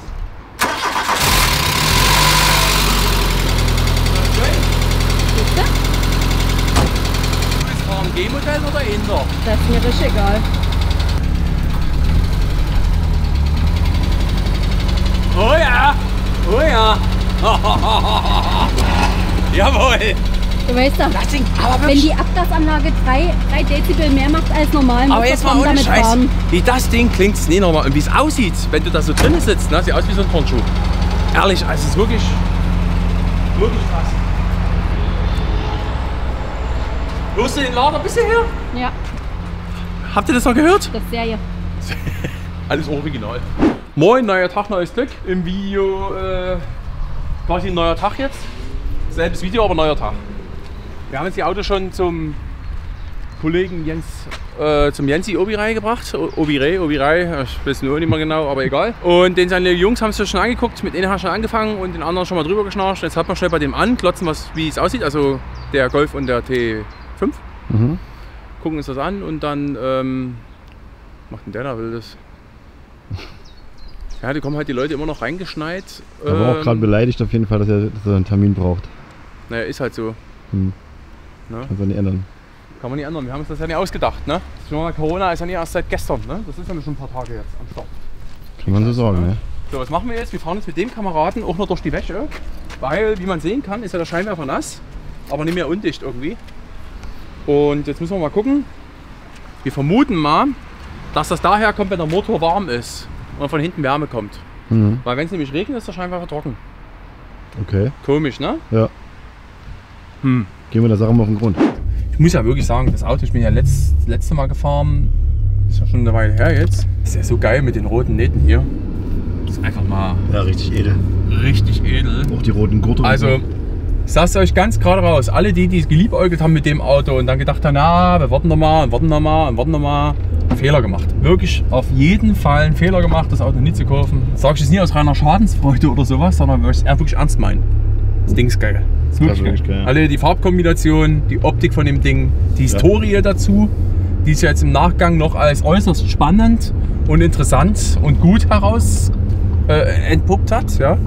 Siehst du? Ist das ein G-Modell oder Inder? Das ist mir richtig egal. Jawohl. Du weißt doch, Das Ding, aber wenn wirklich. die Abgasanlage 3 Dezibel mehr macht als normal, Aber muss jetzt man mal ohne damit Scheiß. fahren. Wie das Ding klingt, ist nie normal. Und wie es aussieht, wenn du da so drin sitzt, ne? Sieht aus wie so ein Turnschuh. Ehrlich, also es ist wirklich krass. Hörst du den Lader bis hierher? Ja, Habt ihr das noch gehört? das Serie. Alles original. Moin, neuer Tag, neues Glück. Im Video quasi ein neuer Tag jetzt. Selbes Video, aber neuer Tag. Wir haben jetzt die Autos schon zum Kollegen Jens, zum Jensi Obirei gebracht. Obirei, ich weiß nur nicht mehr genau, aber egal. Und den seine Jungs haben es sich schon angeguckt, mit denen haben wir schon angefangen und den anderen schon mal drüber geschnarcht. Jetzt hat man schnell bei dem an, klotzen, wie es aussieht, also der Golf und der T5. Gucken uns das an und dann macht denn der da Wildes? Ja, da kommen halt die Leute immer noch reingeschneit. Er war auch gerade beleidigt auf jeden Fall, dass er einen Termin braucht. Naja, ist halt so. Kannst du nicht ändern. Kann man nicht ändern. Wir haben uns das ja nicht ausgedacht. Ne? Corona ist ja nicht erst seit gestern. Ne? Das ist ja schon ein paar Tage jetzt am Start. Kann man so sagen, ne? So, was machen wir jetzt? Wir fahren jetzt mit dem Kameraden auch noch durch die Wäsche. Weil, wie man sehen kann, ist ja der Scheinwerfer nass. Aber nicht mehr undicht irgendwie. Und jetzt müssen wir mal gucken. Wir vermuten mal, dass das daher kommt, wenn der Motor warm ist und von hinten Wärme kommt. Weil wenn es nämlich regnet, ist der Scheinwerfer trocken. Okay. Komisch, ne? Ja. Gehen wir der Sache mal auf den Grund. Ich muss ja wirklich sagen, das Auto, ich bin ja letzte Mal gefahren, ist ja schon eine Weile her jetzt. Das ist ja so geil mit den roten Nähten hier. Das ist einfach mal Ja, richtig edel. richtig edel. Auch die roten Gurte. Also, ich sag's euch ganz gerade raus, alle die es geliebäugelt haben mit dem Auto und dann gedacht haben, na, wir warten noch mal, Fehler gemacht. Wirklich auf jeden Fall einen Fehler gemacht, das Auto nicht zu kaufen. Sag ich es nie aus reiner Schadensfreude oder sowas, sondern weil ich es wirklich ernst meine. Das Ding ist geil. Das ist wirklich geil. Alle die Farbkombination, die Optik von dem Ding, die Historie dazu, die ist ja jetzt im Nachgang noch als äußerst spannend und interessant und gut heraus entpuppt hat. Ja?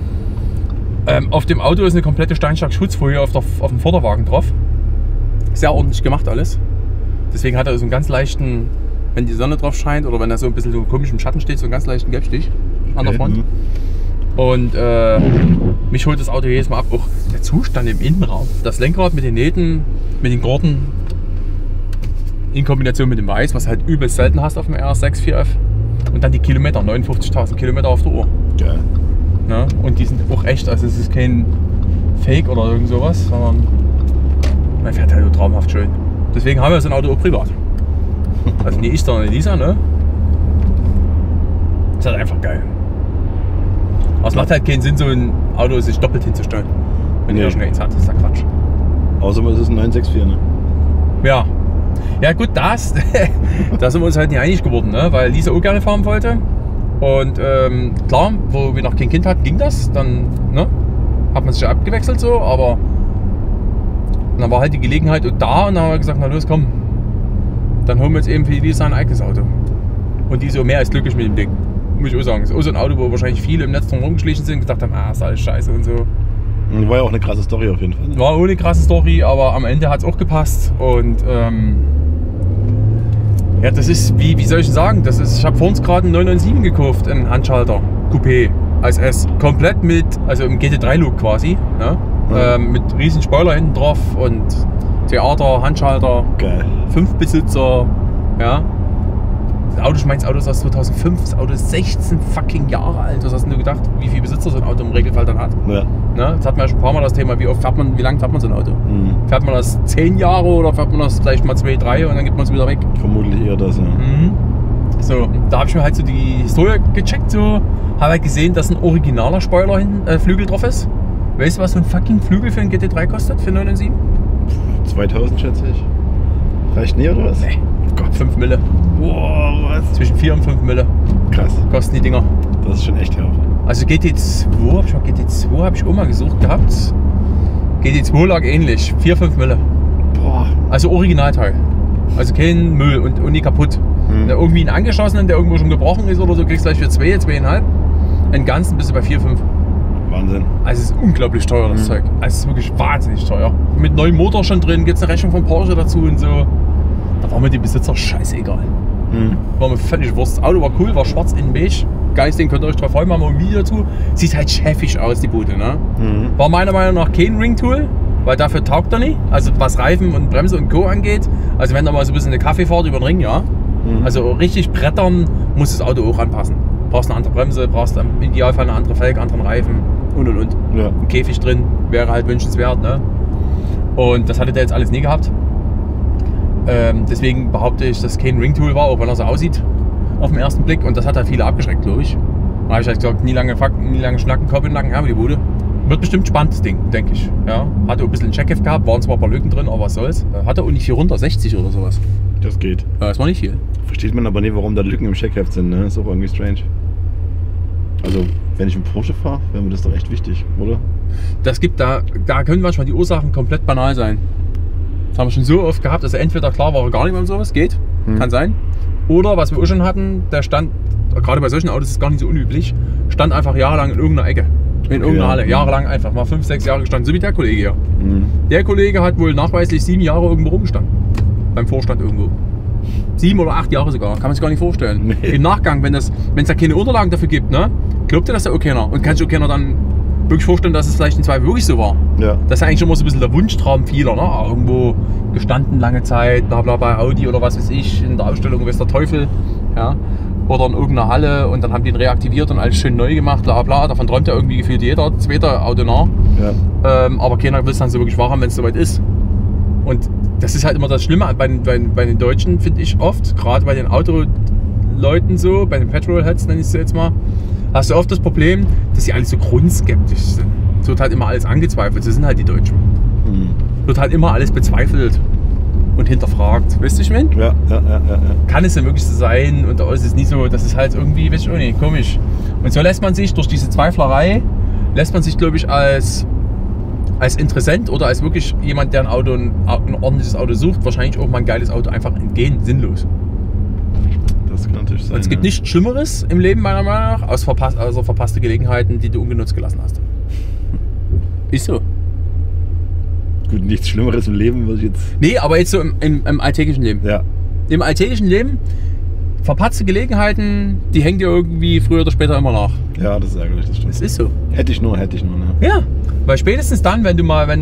Auf dem Auto ist eine komplette Steinschlag-Schutzfolie auf dem Vorderwagen drauf. Sehr ordentlich gemacht alles. Deswegen hat er so einen ganz leichten, wenn die Sonne drauf scheint oder wenn er so ein bisschen so komisch im Schatten steht, so einen ganz leichten Gelbstich an der Front. Und mich holt das Auto jedes Mal ab. Auch der Zustand im Innenraum. Das Lenkrad mit den Nähten, mit den Gurten in Kombination mit dem Weiß, was halt übelst selten hast auf dem RS6 4F. Und dann die Kilometer, 59.000 Kilometer auf der Uhr. Geil. Ja, und die sind auch echt, also es ist kein Fake oder irgend sowas, sondern man fährt halt so traumhaft schön. Deswegen haben wir so ein Auto auch privat. Also nicht ich, sondern Elisa, ne? Ist halt einfach geil. Aber es macht halt keinen Sinn, so ein Auto sich doppelt hinzustellen. Wenn ihr schon eins hat, das ist ja Quatsch. Außer es ist ein 964, ne? Ja. Ja gut, da sind wir uns halt nicht einig geworden, ne? Weil Lisa auch gerne fahren wollte. Und klar, wo wir noch kein Kind hatten, ging das. Dann ne? Hat man sich ja abgewechselt so, aber dann war halt die Gelegenheit da und dann haben wir gesagt, na los, komm. Dann holen wir jetzt eben für Lisa ein eigenes Auto. Und die ist so mehr als glücklich mit dem Ding. Muss ich auch sagen. Das ist auch so ein Auto, wo wahrscheinlich viele im Netz drum rumgeschlichen sind und gedacht haben, ist alles scheiße und so. War ja auch eine krasse Story auf jeden Fall. Ne? War auch eine krasse Story, aber am Ende hat es auch gepasst. Und ja, das ist, wie soll ich sagen, das ist, ich habe vor uns gerade einen 997 gekauft, einen Handschalter, Coupé, als S. Komplett mit, also im GT3-Look quasi, ne? Mit riesen Spoiler hinten drauf und Theater, Handschalter, Geil. 5 Besitzer, ja. Das Auto, mein Auto ist aus 2005, das Auto ist 16 fucking Jahre alt. Was hast du gedacht, wie viele Besitzer so ein Auto im Regelfall dann hat? Ja. Ne? Das hatten wir ja schon ein paar Mal das Thema, wie lange fährt man so ein Auto? Fährt man das 10 Jahre oder fährt man das vielleicht mal 2, 3 und dann gibt man es wieder weg? Vermutlich eher das, ja. So, da habe ich mir halt so die Historie gecheckt, so, habe halt gesehen, dass ein originaler Spoiler hinten, Flügel drauf ist. Weißt du, was so ein fucking Flügel für ein GT3 kostet, für 997? 2000 schätze ich. Reicht nie oder was? Nee. Gott, 5 Mille. Boah, was? Zwischen 4 und 5 Mille Krass. kosten die Dinger. Das ist schon echt herb. Also GT2 habe ich auch mal gesucht gehabt. GT2 lag ähnlich, 4, 5 Mille. Boah. Also Originalteil. Also kein Müll und nie kaputt. Der irgendwie einen angeschossenen, der irgendwo schon gebrochen ist oder so, kriegst du gleich für 2, 2,5. Den ganzen bist du bei 4, 5. Wahnsinn. Also es ist unglaublich teuer, das Zeug. Also es ist wirklich wahnsinnig teuer. Mit neuem Motor schon drin, gibt es eine Rechnung von Porsche dazu und so. Da war mir die Besitzer scheißegal. War mir völlig Wurst. Das Auto war cool, war schwarz in beige. Geiles Ding, könnt ihr euch drauf freuen, machen wir ein Video dazu. Sieht halt chefig aus, die Bude, ne? War meiner Meinung nach kein Ringtool. weil dafür taugt er nicht. Also was Reifen und Bremse und Co. angeht. Also wenn da mal so ein bisschen eine Kaffeefahrt über den Ring, ja. Also richtig brettern muss das Auto auch anpassen. Brauchst eine andere Bremse, brauchst im Idealfall eine andere Felge, anderen Reifen und. Ja. Ein Käfig drin wäre halt wünschenswert, ne? Und das hatte der jetzt alles nie gehabt. Deswegen behaupte ich, dass es kein Ringtool war, auch wenn er so aussieht auf den ersten Blick. Und das hat halt viele abgeschreckt, glaube ich. Da habe ich halt gesagt, nie lange schnacken, Kopf in den Nacken, ja, wie die Bude. Wird bestimmt spannend, das Ding, denke ich. Ja, hatte auch ein bisschen ein Checkheft gehabt, waren zwar ein paar Lücken drin, aber was soll's. Hatte auch nicht 460 oder sowas. Das geht. Das war nicht viel. Versteht man aber nicht, warum da Lücken im Checkheft sind, ne? Ist auch irgendwie strange. Also, wenn ich einen Porsche fahre, wäre mir das doch echt wichtig, oder? Das gibt da können manchmal die Ursachen komplett banal sein. Das haben wir schon so oft gehabt, dass entweder klar war gar nicht mehr um sowas, geht, kann sein. Oder was wir auch schon hatten, der stand, gerade bei solchen Autos ist es gar nicht so unüblich, stand einfach jahrelang in irgendeiner Ecke. In irgendeiner Halle, jahrelang einfach, mal 5, 6 Jahre gestanden, so wie der Kollege hier. Der Kollege hat wohl nachweislich 7 Jahre irgendwo rumgestanden. Beim Vorstand irgendwo. 7 oder 8 Jahre sogar, kann man sich gar nicht vorstellen. Nee. Im Nachgang, wenn es da keine Unterlagen dafür gibt, ne, glaubt ihr das ja auch keiner. Und kann sich auch keiner dann wirklich vorstellen, dass es vielleicht in Zweifel wirklich so war. Ja. Das ist eigentlich immer so ein bisschen der Wunschtraum vieler, ne? Irgendwo gestanden lange Zeit, bla bla bei Audi oder was weiß ich, in der Ausstellung weiß der Teufel, ja, oder in irgendeiner Halle und dann haben die ihn reaktiviert und alles schön neu gemacht, bla bla, davon träumt ja irgendwie gefühlt jeder zweite Autonah. Ja. Aber keiner will es dann so wirklich wahrhaben, wenn es soweit ist. Und das ist halt immer das Schlimme bei den Deutschen, finde ich oft, gerade bei den Autoleuten so, bei den Petrolheads nenne ich es jetzt mal, hast du oft das Problem, dass sie alle so grundskeptisch sind. Es wird halt immer alles angezweifelt, das sind halt die Deutschen. Wird halt immer alles bezweifelt und hinterfragt. Weißt du, ich meine? Ja. Kann es denn wirklich so sein? Und da ist es nicht so, das ist halt irgendwie, weiß ich auch nicht, komisch. Und so lässt man sich durch diese Zweiflerei, glaube ich, als Interessent oder als wirklich jemand, der ein ordentliches Auto sucht, wahrscheinlich auch mal ein geiles Auto einfach entgehen, sinnlos. Das kann natürlich sein. Und es gibt nichts Schlimmeres im Leben, meiner Meinung nach, außer verpasste Gelegenheiten, die du ungenutzt gelassen hast. Ist so. Gut, nichts Schlimmeres im Leben würde ich jetzt... Nee, aber jetzt so im alltäglichen Leben. Ja. Im alltäglichen Leben, verpasste Gelegenheiten, die hängen dir irgendwie früher oder später immer nach. Ja, das ist ärgerlich, das stimmt. Das ist so. Hätte ich nur, ne? Ja, weil spätestens dann, wenn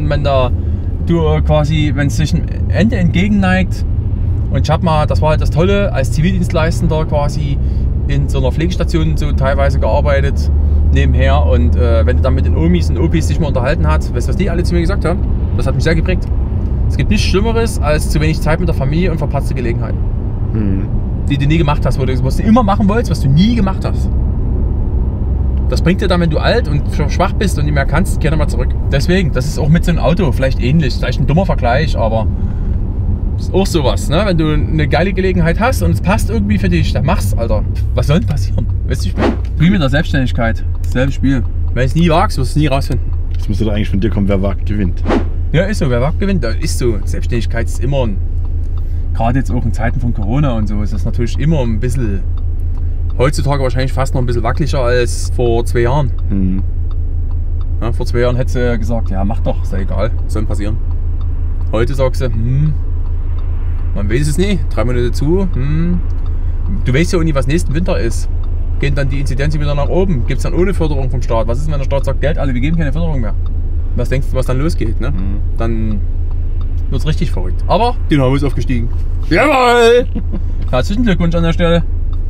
es sich ein Ende entgegenneigt, und ich habe mal, das war halt das Tolle, als Zivildienstleistender quasi in so einer Pflegestation so teilweise gearbeitet, nebenher. Und wenn du dann mit den Omis und Opis dich mal unterhalten hast, weißt du, was die alle zu mir gesagt haben? Das hat mich sehr geprägt. Es gibt nichts Schlimmeres als zu wenig Zeit mit der Familie und verpasste Gelegenheiten. Die du nie gemacht hast, was du immer machen wolltest, was du nie gemacht hast. Das bringt dir dann, wenn du alt und schwach bist und nicht mehr kannst, kehr mal zurück. Deswegen, das ist auch mit so einem Auto vielleicht ähnlich. Vielleicht ein dummer Vergleich, aber ist auch sowas, ne? Wenn du eine geile Gelegenheit hast und es passt irgendwie für dich, dann mach's, Alter. Was soll denn passieren? Weißt du, wie mit der Selbstständigkeit. Dasselbe Spiel. Wenn du es nie wagst, wirst du es nie rausfinden. Das müsste doch eigentlich von dir kommen, wer wagt, gewinnt. Ja, ist so. Wer wagt, gewinnt. Das ist so. Selbstständigkeit ist immer gerade jetzt auch in Zeiten von Corona und so, ist das natürlich immer ein bisschen, heutzutage wahrscheinlich fast noch ein bisschen wackeliger als vor 2 Jahren. Ja, vor 2 Jahren hätte sie gesagt, ja mach doch, ist ja egal, soll passieren. Heute sagst du, man weiß es nicht, 3 Monate zu, du weißt ja auch nie, was nächsten Winter ist. Gehen dann die Inzidenzen wieder nach oben, gibt es dann ohne Förderung vom Staat. Was ist, wenn der Staat sagt, Geld, alle, wir geben keine Förderung mehr? Was denkst du, was dann losgeht? Ne? Dann wird es richtig verrückt. Aber Dynamo ist aufgestiegen. Jawohl! Herzlichen Glückwunsch an der Stelle.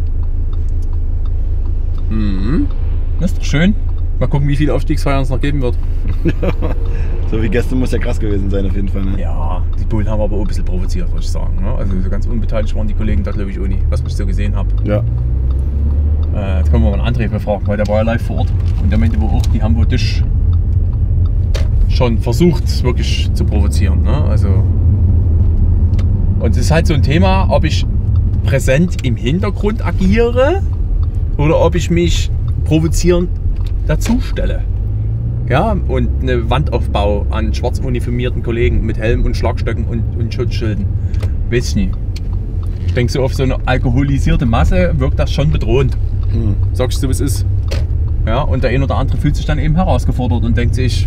Das ist doch schön. Mal gucken, wie viele Aufstiegsfeiern es noch geben wird. So wie gestern muss ja krass gewesen sein auf jeden Fall. Ne? Ja, die Bullen haben aber auch ein bisschen provoziert, würde ich sagen. Ne? Also so ganz unbeteiligt waren die Kollegen da, glaube ich, auch nicht, was ich so gesehen habe. Ja. Jetzt können wir mal einen André befragen, weil der war ja live vor Ort. Und der meinte wohl auch, die haben wohl dich schon versucht, wirklich zu provozieren. Ne? Also, und es ist halt so ein Thema, ob ich präsent im Hintergrund agiere oder ob ich mich provozierend dazu stelle. Ja, und eine Wand aufbaue an schwarz uniformierten Kollegen mit Helm und Schlagstöcken und Schutzschilden. Weiß ich nicht. Ich denke, so auf so eine alkoholisierte Masse wirkt das schon bedrohend. Sagst du, wie es ist. Ja, und der eine oder andere fühlt sich dann eben herausgefordert und denkt sich,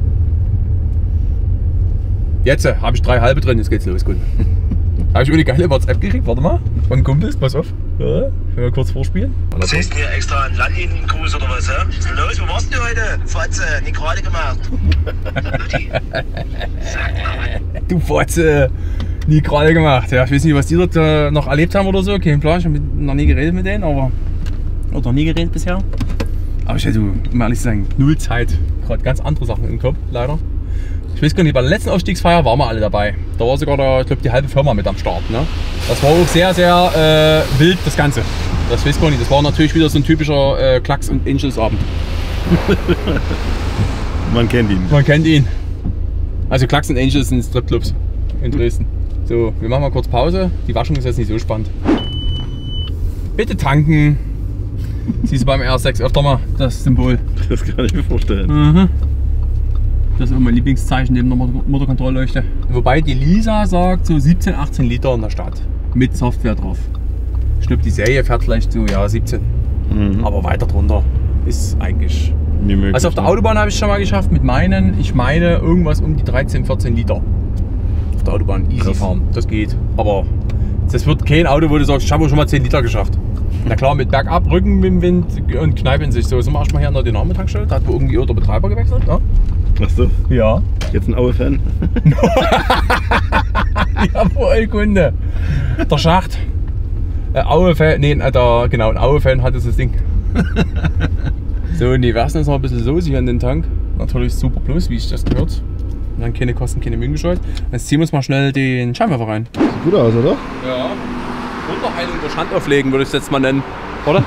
jetzt habe ich 3 halbe drin, jetzt geht's los, gut. Habe ich eine geile WhatsApp gekriegt, warte mal, von Kumpels, pass auf. Wollen wir kurz vorspielen? Was ist denn hier extra ein Landliniengruß oder was, hä? Was ist denn los? Wo warst du heute? Fotze, nicht gerade gemacht. Lutti, sag mal. Du Fotze! Nie gerade gemacht. Ja, ich weiß nicht, was die dort noch erlebt haben oder so. Kein Plan, ich habe noch nie geredet mit denen, aber. Oder noch nie geredet bisher. Aber ich hätte, um ehrlich zu sagen, null Zeit. Gerade ganz andere Sachen im Kopf, leider. Ich weiß gar nicht, bei der letzten Ausstiegsfeier waren wir alle dabei. Da war sogar, ich glaube, die halbe Firma mit am Start. Ne? Das war auch sehr, sehr wild, das Ganze. Das weiß ich gar nicht. Das war natürlich wieder so ein typischer Klacks- und Angels-Abend. Man kennt ihn. Man kennt ihn. Also Klacks und Angels sind Stripclubs in Dresden. So, wir machen mal kurz Pause. Die Waschung ist jetzt nicht so spannend. Bitte tanken. Siehst du beim R6 öfter mal das Symbol. Das kann ich mir vorstellen. Mhm. Das ist auch mein Lieblingszeichen neben der Motorkontrollleuchte. Wobei die Lisa sagt so 17, 18 Liter in der Stadt. Mit Software drauf. Ich glaube, die Serie fährt vielleicht so, ja, 17. Mhm. Aber weiter drunter ist eigentlich. Mir möglich, Also auf der ja. Autobahn habe ich es schon mal geschafft mit meinen, ich meine irgendwas um die 13, 14 Liter. Auf der Autobahn easy Krass. fahren, das geht. Aber das wird kein Auto, wo du sagst, ich habe schon mal 10 Liter geschafft. Na klar, mit bergab, Rücken mit dem Wind und Kneipe in sich. So sind wir erstmal hier an der Dynamo-Tankstelle. Da hat wohl irgendwie der Betreiber gewechselt. Ne? Ach so, Ja. jetzt ein Aue-Fan. Jawohl, Kunde. Der Schacht. Aue-Fan, nee, genau, ein Aue-Fan hat das Ding. So, und die werfen jetzt noch ein bisschen Soße hier in den Tank. Natürlich super plus, wie ich das gehört. Und dann keine Kosten, keine Mühen gescheut. Jetzt ziehen wir uns mal schnell den Scheinwerfer rein. Sieht gut aus, oder? Ja. Unterheilung durch Hand auflegen würde ich es jetzt mal nennen. Oder?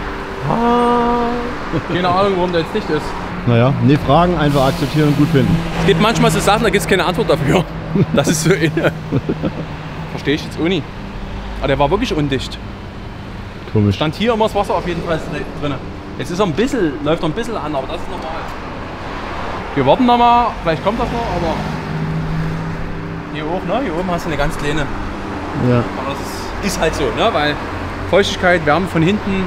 Keine Ahnung, warum der jetzt nicht ist. Naja, nee, Fragen einfach akzeptieren und gut finden. Es gibt manchmal so Sachen, da gibt es keine Antwort dafür. Das ist so inne. Verstehe ich jetzt auch nicht. Aber der war wirklich undicht. Komisch. Stand hier immer das Wasser auf jeden Fall drin. Jetzt ist er ein bisschen, läuft er ein bisschen an, aber das ist normal. Wir warten noch mal, vielleicht kommt das noch, aber hier hoch, ne? Hier oben hast du eine ganz kleine. Ja. Aber das ist halt so, ne? Weil Feuchtigkeit, Wärme von hinten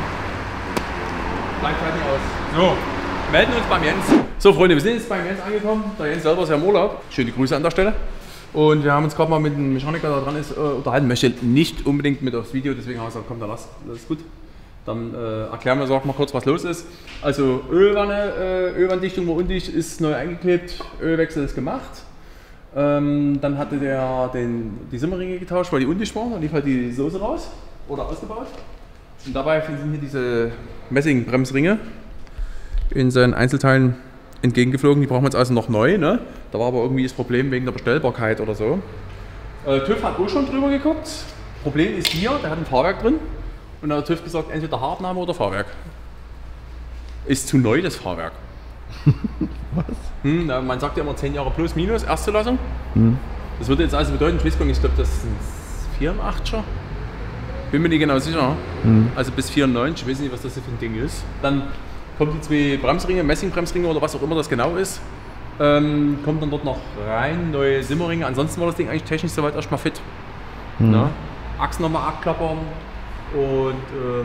bleibt halt nicht aus. So, melden uns beim Jens. So Freunde, wir sind jetzt beim Jens angekommen. Der Jens selber ist ja im Urlaub. Schöne Grüße an der Stelle. Und wir haben uns gerade mal mit dem Mechaniker, der dran ist, unterhalten. Möchte nicht unbedingt mit aufs Video, deswegen haben wir gesagt, komm, dann lass, das ist gut. Dann erklären wir, sagen mal kurz, was los ist. Also Ölwanne, Ölwanddichtung war undicht, ist neu eingeklebt, Ölwechsel ist gemacht. Dann hatte der die Simmerringe getauscht, weil die undicht waren, dann lief halt die Soße raus oder ausgebaut. Und dabei sind hier diese Messingbremsringe in seinen Einzelteilen entgegengeflogen. Die brauchen wir jetzt also noch neu. Ne? Da war aber irgendwie das Problem wegen der Bestellbarkeit oder so. TÜV hat auch schon drüber geguckt. Problem ist hier, der hat ein Fahrwerk drin. Und dann hat der TÜV gesagt, entweder Haarabnahme oder Fahrwerk. Ist zu neu, das Fahrwerk. Was? Na, man sagt ja immer 10 Jahre plus minus, Erstzulassung. Das würde jetzt also bedeuten, ich weiß gar nicht, ich glaube, das sind 84er. Bin mir nicht genau sicher. Also bis 94, ich weiß nicht, was das für ein Ding ist. Dann kommen die zwei Bremsringe, Messingbremsringe oder was auch immer das genau ist. Kommt dann dort noch rein, neue Simmerringe. Ansonsten war das Ding eigentlich technisch soweit erstmal fit. Na? Achsen nochmal abklappern und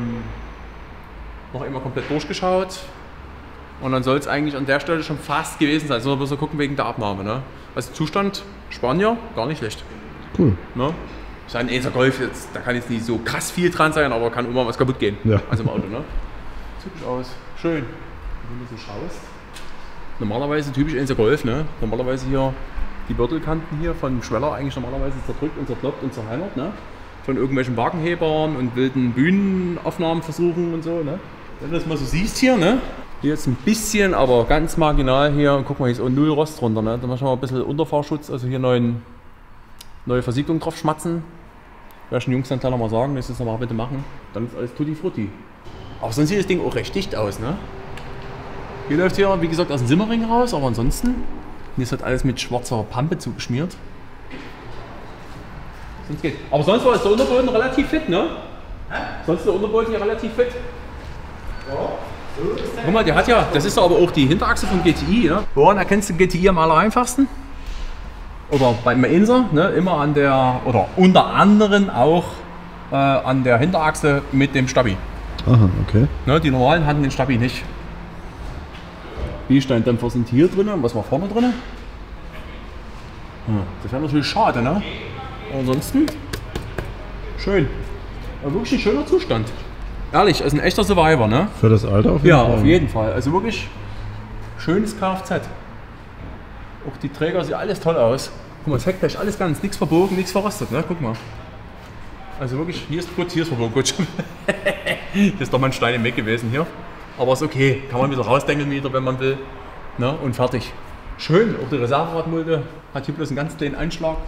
noch einmal komplett durchgeschaut. Und dann soll es eigentlich an der Stelle schon fast gewesen sein. Sondern bloß mal gucken wegen der Abnahme. Ne? Also Zustand Spanier, gar nicht schlecht. Cool. Ne? Ist ein Acer Golf jetzt, da kann jetzt nicht so krass viel dran sein, aber kann immer was kaputt gehen. Ja. Also im Auto, ne? Sieht gut aus. Schön. Wenn du so schaust. Normalerweise typisch Acer Golf, ne? Normalerweise hier die Bürtelkanten hier von Schweller eigentlich normalerweise zerdrückt und zerkloppt und zerhämmert, ne? Von irgendwelchen Wagenhebern und wilden Bühnenaufnahmen-Versuchen und so, ne? Wenn du das mal so siehst hier, ne? Hier jetzt ein bisschen, aber ganz marginal hier. Und guck mal, hier ist auch null Rost drunter, ne? Da machen wir mal ein bisschen Unterfahrschutz, also hier neue Versiegelung drauf schmatzen. Werde ich den Jungs dann gleich noch mal sagen, das ist noch mal bitte machen. Dann ist alles tutti frutti. Aber sonst sieht das Ding auch recht dicht aus, ne? Hier läuft hier, wie gesagt, aus dem Simmerring raus, aber ansonsten, hier ist halt alles mit schwarzer Pampe zugeschmiert. Sonst geht. Aber sonst war der Unterboden relativ fit, ne? Sonst ist der Unterboden hier relativ fit. Guck mal, der hat ja, das ist aber auch die Hinterachse von GTI, ne? Woran erkennst du GTI am allereinfachsten? Oder beim Inser, ne? Immer an der, oder unter anderem auch an der Hinterachse mit dem Stabi. Aha, okay. Ne? Die normalen hatten den Stabi nicht. Biersteindämpfer sind hier drin, was war vorne drin? Das wäre natürlich schade, ne? Aber ansonsten schön. Aber wirklich ein schöner Zustand. Ehrlich, also ein echter Survivor, ne? Für das Alter auf jeden Fall. Ja, auf jeden Fall. Also wirklich schönes Kfz. Auch die Träger sieht alles toll aus. Guck mal, das Heckblech alles ganz, nichts verbogen, nichts verrostet, ne? Guck mal. Also wirklich, hier ist gut, hier ist verbogen. Gut. Hier ist doch mal ein Stein im Weg gewesen hier. Aber ist okay, kann man wieder rausdenken wieder, wenn man will. Ne? Und fertig. Schön, auch die Reserveradmulde hat hier bloß einen ganz kleinen Einschlag.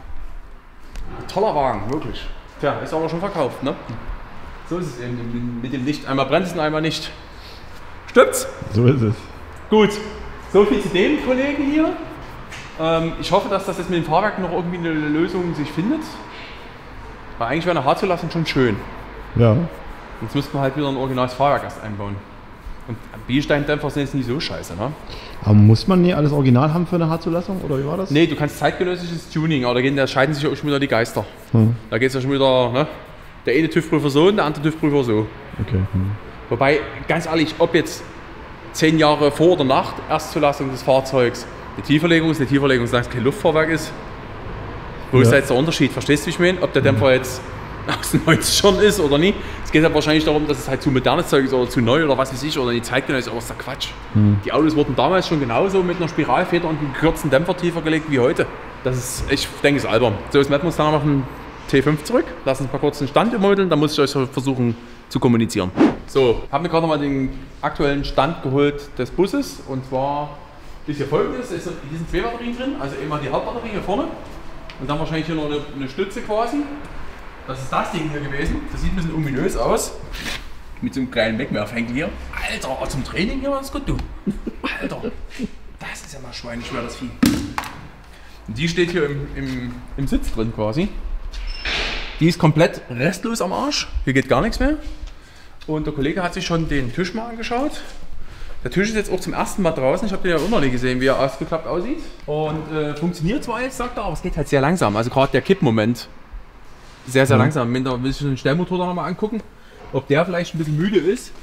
Toller Wagen, wirklich. Tja, ist aber schon verkauft, ne? So ist es eben mit dem Licht. Einmal brennt es und einmal nicht. Stimmt's? So ist es. Gut, so viel zu dem Kollegen hier. Ich hoffe, dass das jetzt mit dem Fahrwerk noch irgendwie eine Lösung sich findet. Weil eigentlich wäre eine H-Zulassung schon schön. Ja. Jetzt müssten wir halt wieder ein originales Fahrwerk erst einbauen. Und Biersteindämpfer sind jetzt nicht so scheiße, ne? Aber muss man nie alles original haben für eine H-Zulassung oder wie war das? Nee, du kannst zeitgenössisches Tuning, aber da scheiden sich ja auch schon wieder die Geister. Da geht es ja schon wieder, ne? Der eine TÜV-Prüfer so und der andere TÜV-Prüfer so. Okay. Wobei, ganz ehrlich, ob jetzt 10 Jahre vor oder nach Erstzulassung des Fahrzeugs eine Tieferlegung, solange es kein Luftfahrwerk ist, wo ist da jetzt der Unterschied? Verstehst du, wie ich meine? Ob der Dämpfer jetzt aus den 90ern ist oder nicht? Es geht halt wahrscheinlich darum, dass es halt zu modernes Zeug ist oder zu neu oder was weiß ich, oder die zeitgenössisch, aber das ist der Quatsch. Die Autos wurden damals schon genauso mit einer Spiralfeder und einem gekürzten Dämpfer tiefer gelegt wie heute. Das ist, ich denke, ist albern. So, jetzt melden wir uns dann auf den T5 zurück. Lassen uns mal kurz den Stand ummodeln, dann muss ich euch versuchen zu kommunizieren. So, habe mir gerade noch mal den aktuellen Stand geholt des Busses, und zwar ist hier folgendes: Hier sind 2 Batterien drin, also einmal die Hauptbatterie hier vorne und dann wahrscheinlich hier noch eine Stütze quasi. Das ist das Ding hier gewesen. Das sieht ein bisschen ominös aus. Mit so einem kleinen Wegwerfhenkel hier. Alter, zum Training hier war das gut, du. Alter, das ist ja mal schweineschwer, das Vieh. Und die steht hier im Sitz drin quasi. Die ist komplett restlos am Arsch. Hier geht gar nichts mehr. Und der Kollege hat sich schon den Tisch mal angeschaut. Der Tisch ist jetzt auch zum ersten Mal draußen. Ich habe den ja immer nicht gesehen, wie er ausgeklappt aussieht. Und funktioniert zwar jetzt, sagt er, aber es geht halt sehr langsam. Also gerade der Kippmoment. Sehr, sehr langsam. Da will ich den Stellmotor da nochmal angucken, ob der vielleicht ein bisschen müde ist.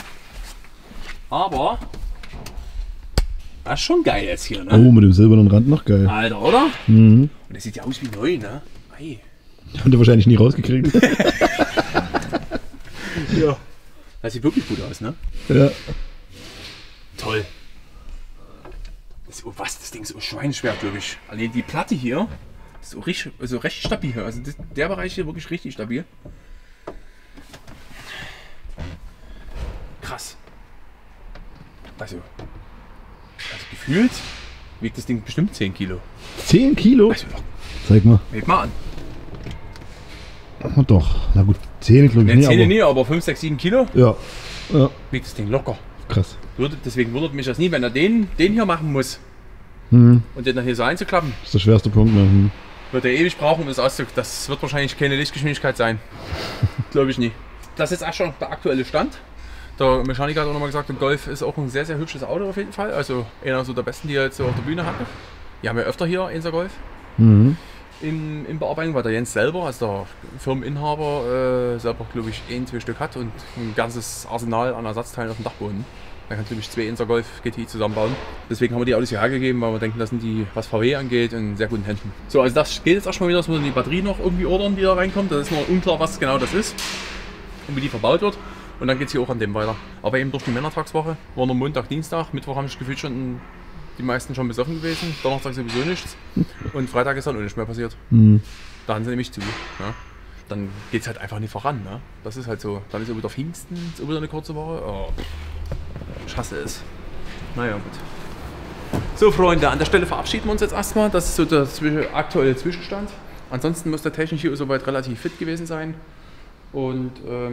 Aber das ist schon geil jetzt hier, ne? Oh, mit dem silbernen Rand noch geil. Alter, oder? Mhm. Und das sieht ja aus wie neu, ne? Ei. Haben die wahrscheinlich nie rausgekriegt. Ja. Das sieht wirklich gut aus, ne? Ja. Toll. Das Ding ist so schweineschwer, glaube ich. Allein die Platte hier ist so recht stabil. Also der Bereich hier wirklich richtig stabil. Krass. Also gefühlt wiegt das Ding bestimmt 10 Kilo. 10 Kilo? Also, Zeig mal. hebt mal an. Oh, doch. Na gut, 10 glaube ich nicht. 10 nie, aber 5, 6, 7 Kilo Ja. Ja. wiegt das Ding locker. Krass. Deswegen wundert mich das nie, wenn er den hier machen muss. Mhm. Und den dann hier so einzuklappen. Das ist der schwerste Punkt. Ne? Mhm. Wird er ewig brauchen, um das auszudrücken. Das wird wahrscheinlich keine Lichtgeschwindigkeit sein. Glaube ich nicht. Das ist jetzt auch schon der aktuelle Stand. Der Mechaniker hat auch nochmal gesagt, der Golf ist auch ein sehr, sehr hübsches Auto auf jeden Fall. Also einer so der besten, die er jetzt so auf der Bühne hatte. Wir haben ja öfter hier Einser Golf in Bearbeitung, weil der Jens selber, also der Firmeninhaber, selber glaube ich 1, 2 Stück hat und ein ganzes Arsenal an Ersatzteilen auf dem Dachboden. Da kann glaube ich 2 Einser Golf GTI zusammenbauen. Deswegen haben wir die Autos hier hergegeben, weil wir denken, das sind die, was VW angeht, in sehr guten Händen. So, also das geht jetzt erstmal wieder, dass wir die Batterie noch irgendwie ordern, die da reinkommt. Das ist noch unklar, was genau das ist und wie die verbaut wird. Und dann geht es hier auch an dem weiter. Aber eben durch die Männertagswoche war nur Montag, Dienstag, Mittwoch haben sich gefühlt schon die meisten schon besoffen gewesen, Donnerstag sowieso nichts und Freitag ist dann auch nichts mehr passiert. Da haben sie nämlich zu. Ja. Dann geht es halt einfach nicht voran. Ne? Das ist halt so. Dann ist auch wieder Pfingsten, ist auch wieder eine kurze Woche. Oh, ich hasse es. Naja, gut. So Freunde, an der Stelle verabschieden wir uns jetzt erstmal. Das ist so der aktuelle Zwischenstand. Ansonsten muss der Technik hier soweit relativ fit gewesen sein. Und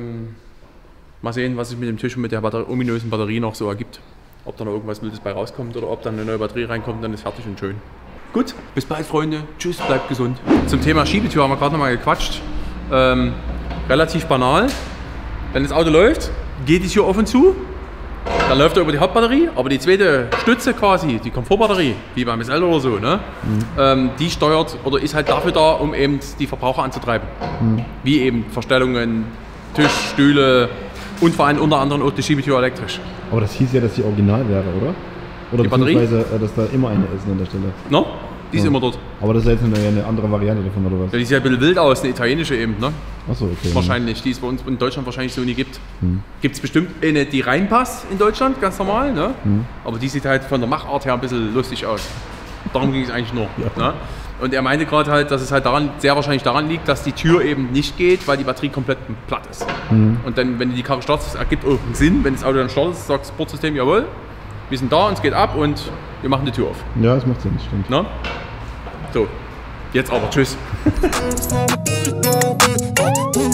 mal sehen, was sich mit dem Tisch und mit der ominösen Batterie noch so ergibt. Ob da noch irgendwas Wildes bei rauskommt oder ob dann eine neue Batterie reinkommt, dann ist fertig und schön. Gut, bis bald Freunde. Tschüss, bleibt gesund. Zum Thema Schiebetür haben wir gerade noch mal gequatscht. Relativ banal. Wenn das Auto läuft, geht die Tür auf und zu. Dann läuft er über die Hauptbatterie, aber die zweite Stütze quasi, die Komfortbatterie, wie beim SL oder so, ne? Die steuert oder ist halt dafür da, um eben die Verbraucher anzutreiben. Wie eben Verstellungen, Tisch, Stühle und vor allem unter anderem auch die Schiebetür elektrisch. Aber das hieß ja, dass die original wäre, oder? Oder die Batterie? beziehungsweise, dass da immer eine ist an der Stelle. No? Die ist immer dort. Aber das ist jetzt eine andere Variante davon, oder was? Ja, die sieht ja ein bisschen wild aus, eine italienische eben, ne? Achso, okay. Wahrscheinlich, die es bei uns in Deutschland wahrscheinlich so nie gibt. Gibt es bestimmt eine, die reinpasst in Deutschland, ganz normal, ne? Aber die sieht halt von der Machart her ein bisschen lustig aus. Darum ging es eigentlich nur. Ja. Ne? Und er meinte gerade halt, dass es halt sehr wahrscheinlich daran liegt, dass die Tür eben nicht geht, weil die Batterie komplett platt ist. Und dann, wenn du die Karre startest, ergibt irgendeinen Sinn, wenn das Auto dann startet, sagt das Sportsystem, jawohl, wir sind da und es geht ab und wir machen die Tür auf. Ja, das macht Sinn, stimmt. Ne? So, jetzt aber tschüss.